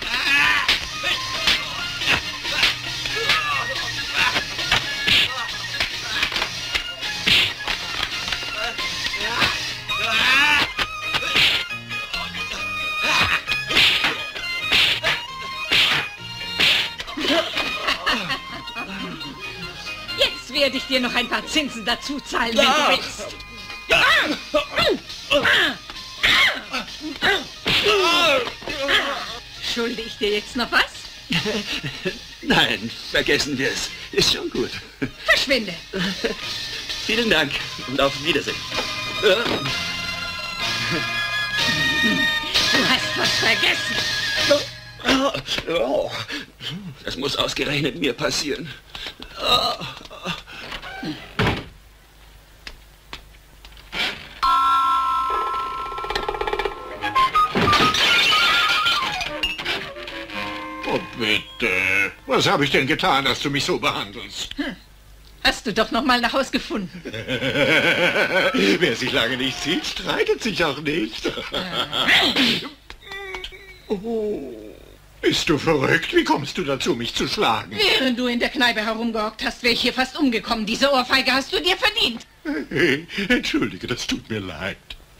Jetzt werde ich dir noch ein paar Zinsen dazu zahlen, wenn du willst. Schulde ich dir jetzt noch was? Nein, vergessen wir es. Ist schon gut. Verschwinde. Vielen Dank und auf Wiedersehen. Du hast was vergessen. Oh, das muss ausgerechnet mir passieren. Oh. Oh, bitte. Was habe ich denn getan, dass du mich so behandelst? Hm. Hast du doch noch mal nach Hause gefunden. Wer sich lange nicht sieht, streitet sich auch nicht. Oh. Bist du verrückt? Wie kommst du dazu, mich zu schlagen? Während du in der Kneipe herumgehockt hast, wäre ich hier fast umgekommen. Diese Ohrfeige hast du dir verdient. Hey, entschuldige, das tut mir leid.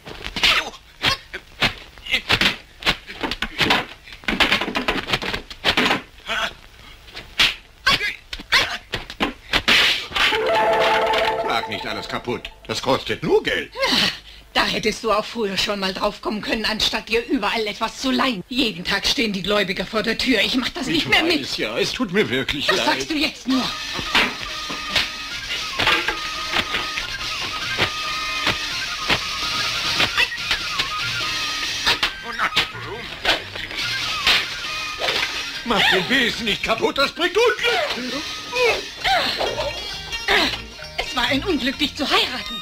Schlag nicht alles kaputt. Das kostet nur Geld. Da hättest du auch früher schon mal drauf kommen können, anstatt dir überall etwas zu leihen. Jeden Tag stehen die Gläubiger vor der Tür. Ich mach das nicht ich mehr weiß, mit. Ja, es tut mir wirklich Was leid. Was sagst du jetzt nur? Mach den Besen nicht kaputt, das bringt Unglück. Es war ein Unglück, dich zu heiraten.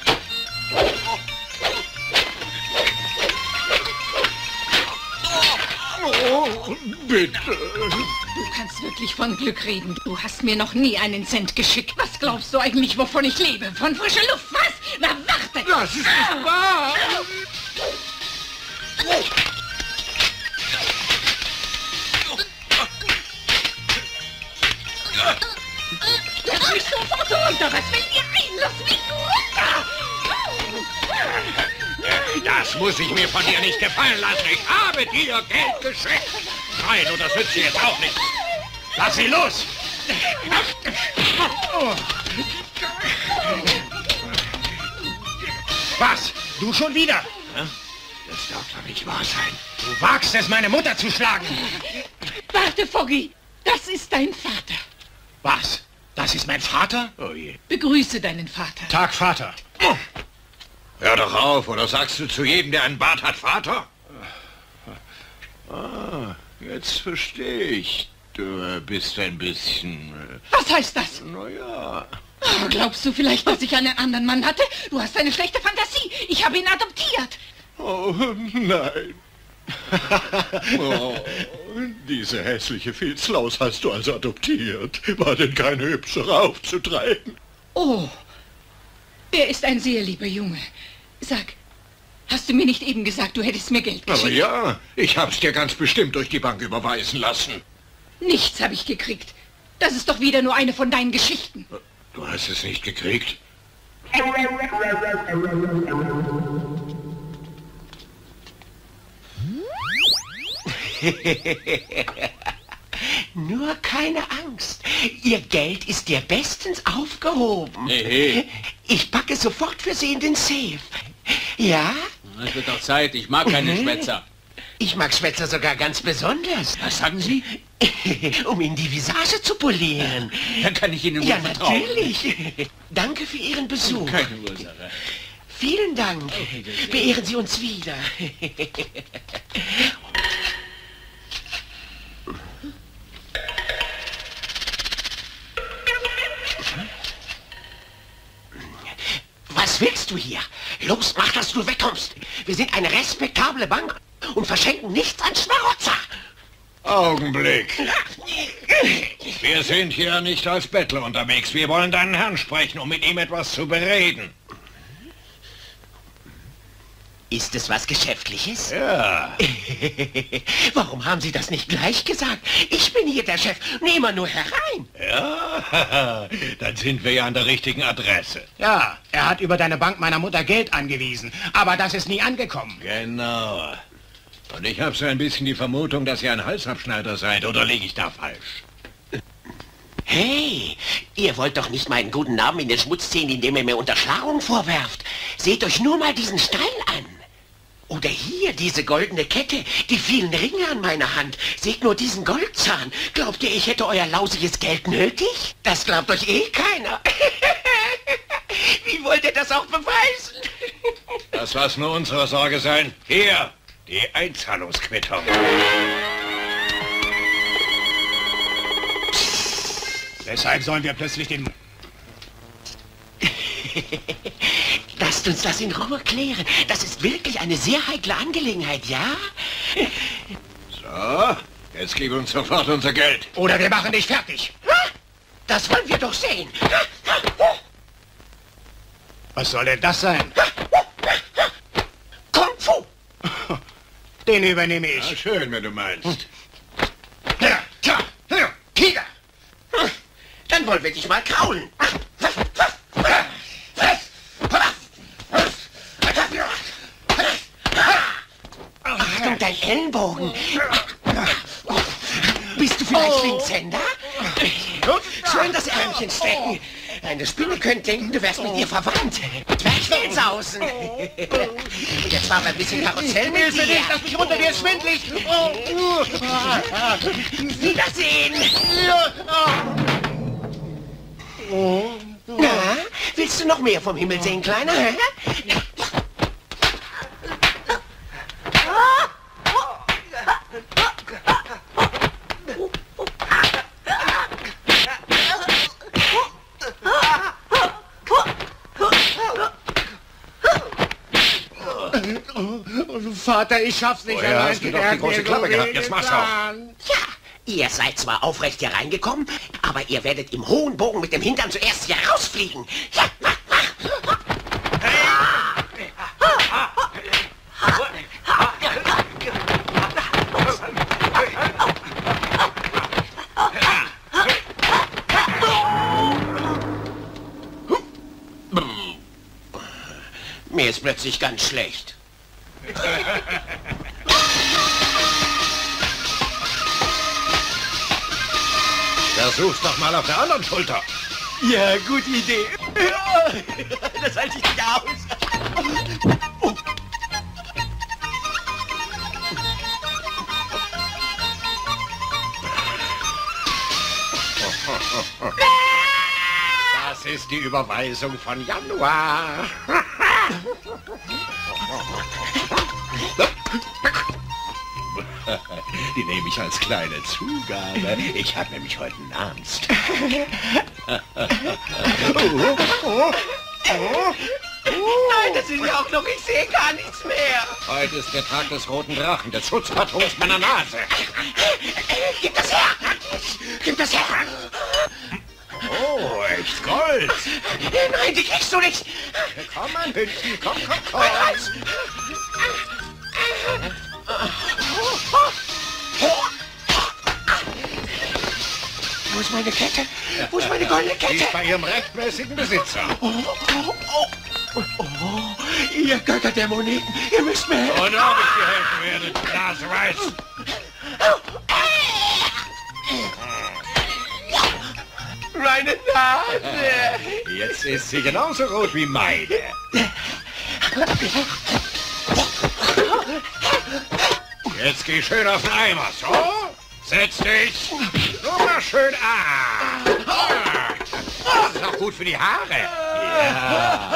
Oh, bitte. Du kannst wirklich von Glück reden. Du hast mir noch nie einen Cent geschickt. Was glaubst du eigentlich, wovon ich lebe? Von frischer Luft, was? Na, warte! Das ist nicht wahr! Lass mich sofort runter! Was fällt dir ein? Lass mich runter! Das muss ich mir von dir nicht gefallen lassen. Ich habe dir Geld geschenkt. Nein, und das nützt sie jetzt auch nicht. Lass sie los! Was? Du schon wieder? Das darf doch nicht wahr sein. Du wagst es, meine Mutter zu schlagen. Warte, Foggy. Das ist dein Vater. Was? Das ist mein Vater? Oh je. Begrüße deinen Vater. Tag, Vater. Hör doch auf, oder sagst du zu jedem, der einen Bart hat, Vater? Ah, jetzt verstehe ich. Du bist ein bisschen... Was heißt das? Naja... Oh, glaubst du vielleicht, dass ich einen anderen Mann hatte? Du hast eine schlechte Fantasie. Ich habe ihn adoptiert. Oh, nein. Oh, diese hässliche Filzlaus hast du also adoptiert. War denn kein hübscherer aufzutreiben? Oh, er ist ein sehr lieber Junge. Sag, hast du mir nicht eben gesagt, du hättest mir Geld geschickt? Aber ja, ich hab's dir ganz bestimmt durch die Bank überweisen lassen. Nichts habe ich gekriegt. Das ist doch wieder nur eine von deinen Geschichten. Du hast es nicht gekriegt? Nur keine Angst. Ihr Geld ist dir bestens aufgehoben. Hey, hey. Ich packe sofort für Sie in den Safe. Ja? Es wird doch Zeit. Ich mag keine Schwätzer. Ich mag Schwätzer sogar ganz besonders. Was sagen Sie? Um Ihnen die Visage zu polieren. Dann kann ich Ihnen Ja, wohl vertrauen. natürlich. Danke für Ihren Besuch. Keine Ursache. Vielen Dank. Beehren Sie uns wieder. Was willst du hier? Los, mach, dass du wegkommst. Wir sind eine respektable Bank und verschenken nichts an Schmarotzer. Augenblick. Wir sind hier nicht als Bettler unterwegs. Wir wollen deinen Herrn sprechen, um mit ihm etwas zu bereden. Ist es was Geschäftliches? Ja. Warum haben Sie das nicht gleich gesagt? Ich bin hier der Chef. Nehmen wir nur herein. Ja, dann sind wir ja an der richtigen Adresse. Ja, er hat über deine Bank meiner Mutter Geld angewiesen, aber das ist nie angekommen. Genau. Und ich habe so ein bisschen die Vermutung, dass ihr ein Halsabschneider seid, oder liege ich da falsch? Hey, ihr wollt doch nicht meinen guten Namen in den Schmutz ziehen, indem ihr mir Unterschlagung vorwerft. Seht euch nur mal diesen Stein an. Oder hier, diese goldene Kette, die vielen Ringe an meiner Hand. Seht nur diesen Goldzahn. Glaubt ihr, ich hätte euer lausiges Geld nötig? Das glaubt euch eh keiner. Wie wollt ihr das auch beweisen? Das lass nur unsere Sorge sein. Hier, die Einzahlungsquittung. Weshalb sollen wir plötzlich den... Lasst uns das in Ruhe klären. Das ist wirklich eine sehr heikle Angelegenheit, ja? So, jetzt gib uns sofort unser Geld. Oder wir machen dich fertig. Das wollen wir doch sehen. Was soll denn das sein? Kung Fu. Den übernehme ich. Ja, schön, wenn du meinst. Tiger. Dann wollen wir dich mal kraulen. Achtung, dein Ellenbogen. Bist du vielleicht Linkshänder? Schön das Ärmchen stecken. Eine Spinne könnte denken, du wärst mit ihr verwandt. Zwerchfellsausen. Jetzt war ein bisschen Karussell mit Hilfe, dir. nicht, lass mich runter, dir ist schwindelig. Wiedersehen. Na, willst du noch mehr vom Himmel sehen, Kleiner? Hä? Vater, ich schaff's nicht Oh ja, hast du doch die große Klappe gehabt. Jetzt mach's auch. Ja, ihr seid zwar aufrecht hier reingekommen, aber ihr werdet im hohen Bogen mit dem Hintern zuerst hier rausfliegen. Ja, mach, mach. Mir ist plötzlich ganz schlecht. Versuch's doch mal auf der anderen Schulter. Ja, gute Idee. Das halte ich nicht aus. Oh. Das ist die Überweisung von Januar. Die nehme ich als kleine Zugabe. Ich habe nämlich heute einen Ernst. oh, oh, oh. Nein, das ist ja auch noch, ich sehe gar nichts mehr. Heute ist der Tag des roten Drachen, des Schutzpatrons meiner Nase. Gib das her! Gib das her! Oh, echt Gold. Nein, die kriegst du nicht. Komm, mein Hündchen, komm, komm, komm. Wo ist meine Kette? Wo ist meine goldene Kette? Die ist bei ihrem rechtmäßigen Besitzer. Oh, oh, oh, oh, oh. Ihr Götter der Moneten, ihr müsst mir helfen. Und ob ich dir helfen werde, Naseweiß. Meine Nase. Jetzt ist sie genauso rot wie meine. Jetzt geh schön auf den Eimer, so? Setz dich. So mal schön an. Das ist auch gut für die Haare. Ja.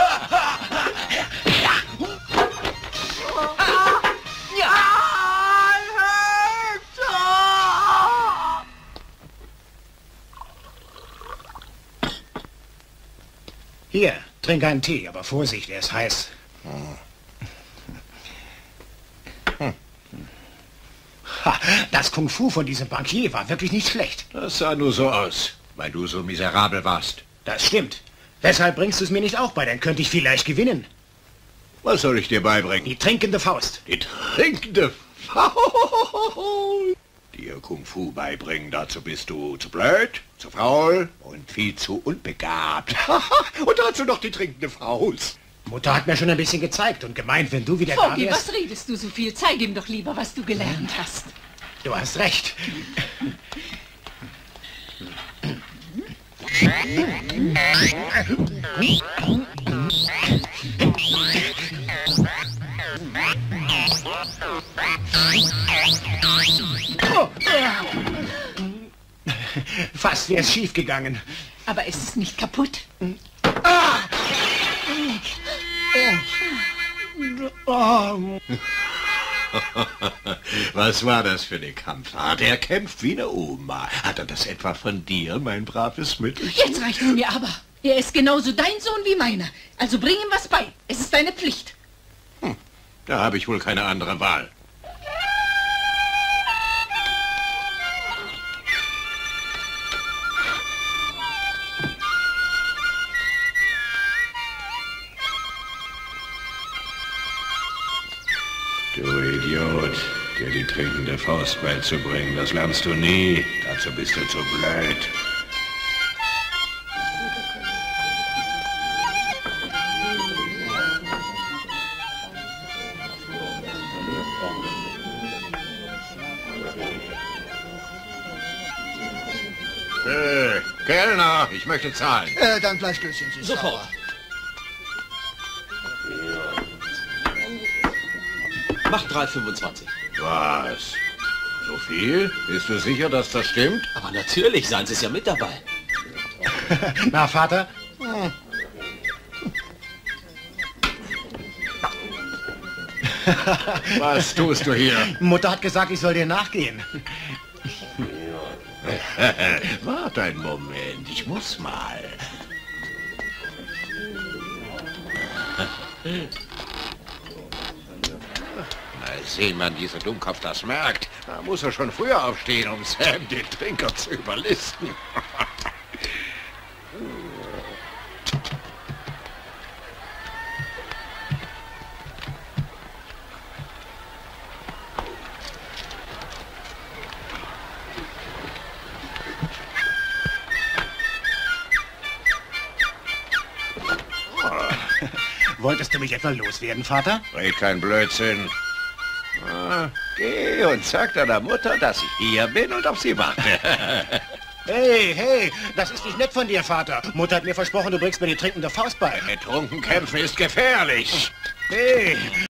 Hier, trink einen Tee, aber Vorsicht, er ist heiß. Hm. Ha, das Kung Fu von diesem Bankier war wirklich nicht schlecht. Das sah nur so aus, weil du so miserabel warst. Das stimmt. Weshalb bringst du es mir nicht auch bei? Dann könnte ich vielleicht gewinnen. Was soll ich dir beibringen? Die trinkende Faust. Die trinkende Faust? Dir Kung Fu beibringen, dazu bist du zu blöd, zu faul und viel zu unbegabt. Und dazu noch die trinkende Faust. Mutter hat mir schon ein bisschen gezeigt und gemeint, wenn du wieder da Vogel, wärst... was redest du so viel? Zeig ihm doch lieber, was du gelernt hast. Du hast recht. Fast wäre es schief gegangen. Aber ist es nicht kaputt? Ah! Oh. Was war das für eine Kampfart? Er kämpft wie eine Oma. Hat er das etwa von dir, mein braves Mütterchen? Jetzt reicht es mir aber. Er ist genauso dein Sohn wie meiner. Also bring ihm was bei. Es ist deine Pflicht. Hm, da habe ich wohl keine andere Wahl. Du Idiot, dir die trinkende Faust beizubringen, das lernst du nie. Dazu bist du zu blöd. Äh, Kellner, ich möchte zahlen. Äh, dann Fleischklößchen. Sofort. Mach drei fünfundzwanzig. Was? So viel? Bist du sicher, dass das stimmt? Aber natürlich, seien Sie es ja mit dabei. Na, Vater? Hm. Was tust du hier? Mutter hat gesagt, ich soll dir nachgehen. Warte einen Moment, ich muss mal. Mal sehen, wann dieser Dummkopf das merkt. Da muss er schon früher aufstehen, um Sam, den Trinker, zu überlisten. Wolltest du mich etwa loswerden, Vater? Red kein Blödsinn. Ah, geh und sag deiner Mutter, dass ich hier bin und auf sie warte. Hey, hey, das ist nicht nett von dir, Vater. Mutter hat mir versprochen, du bringst mir die trinkende Faust bei. Betrunken kämpfen ist gefährlich. Hey.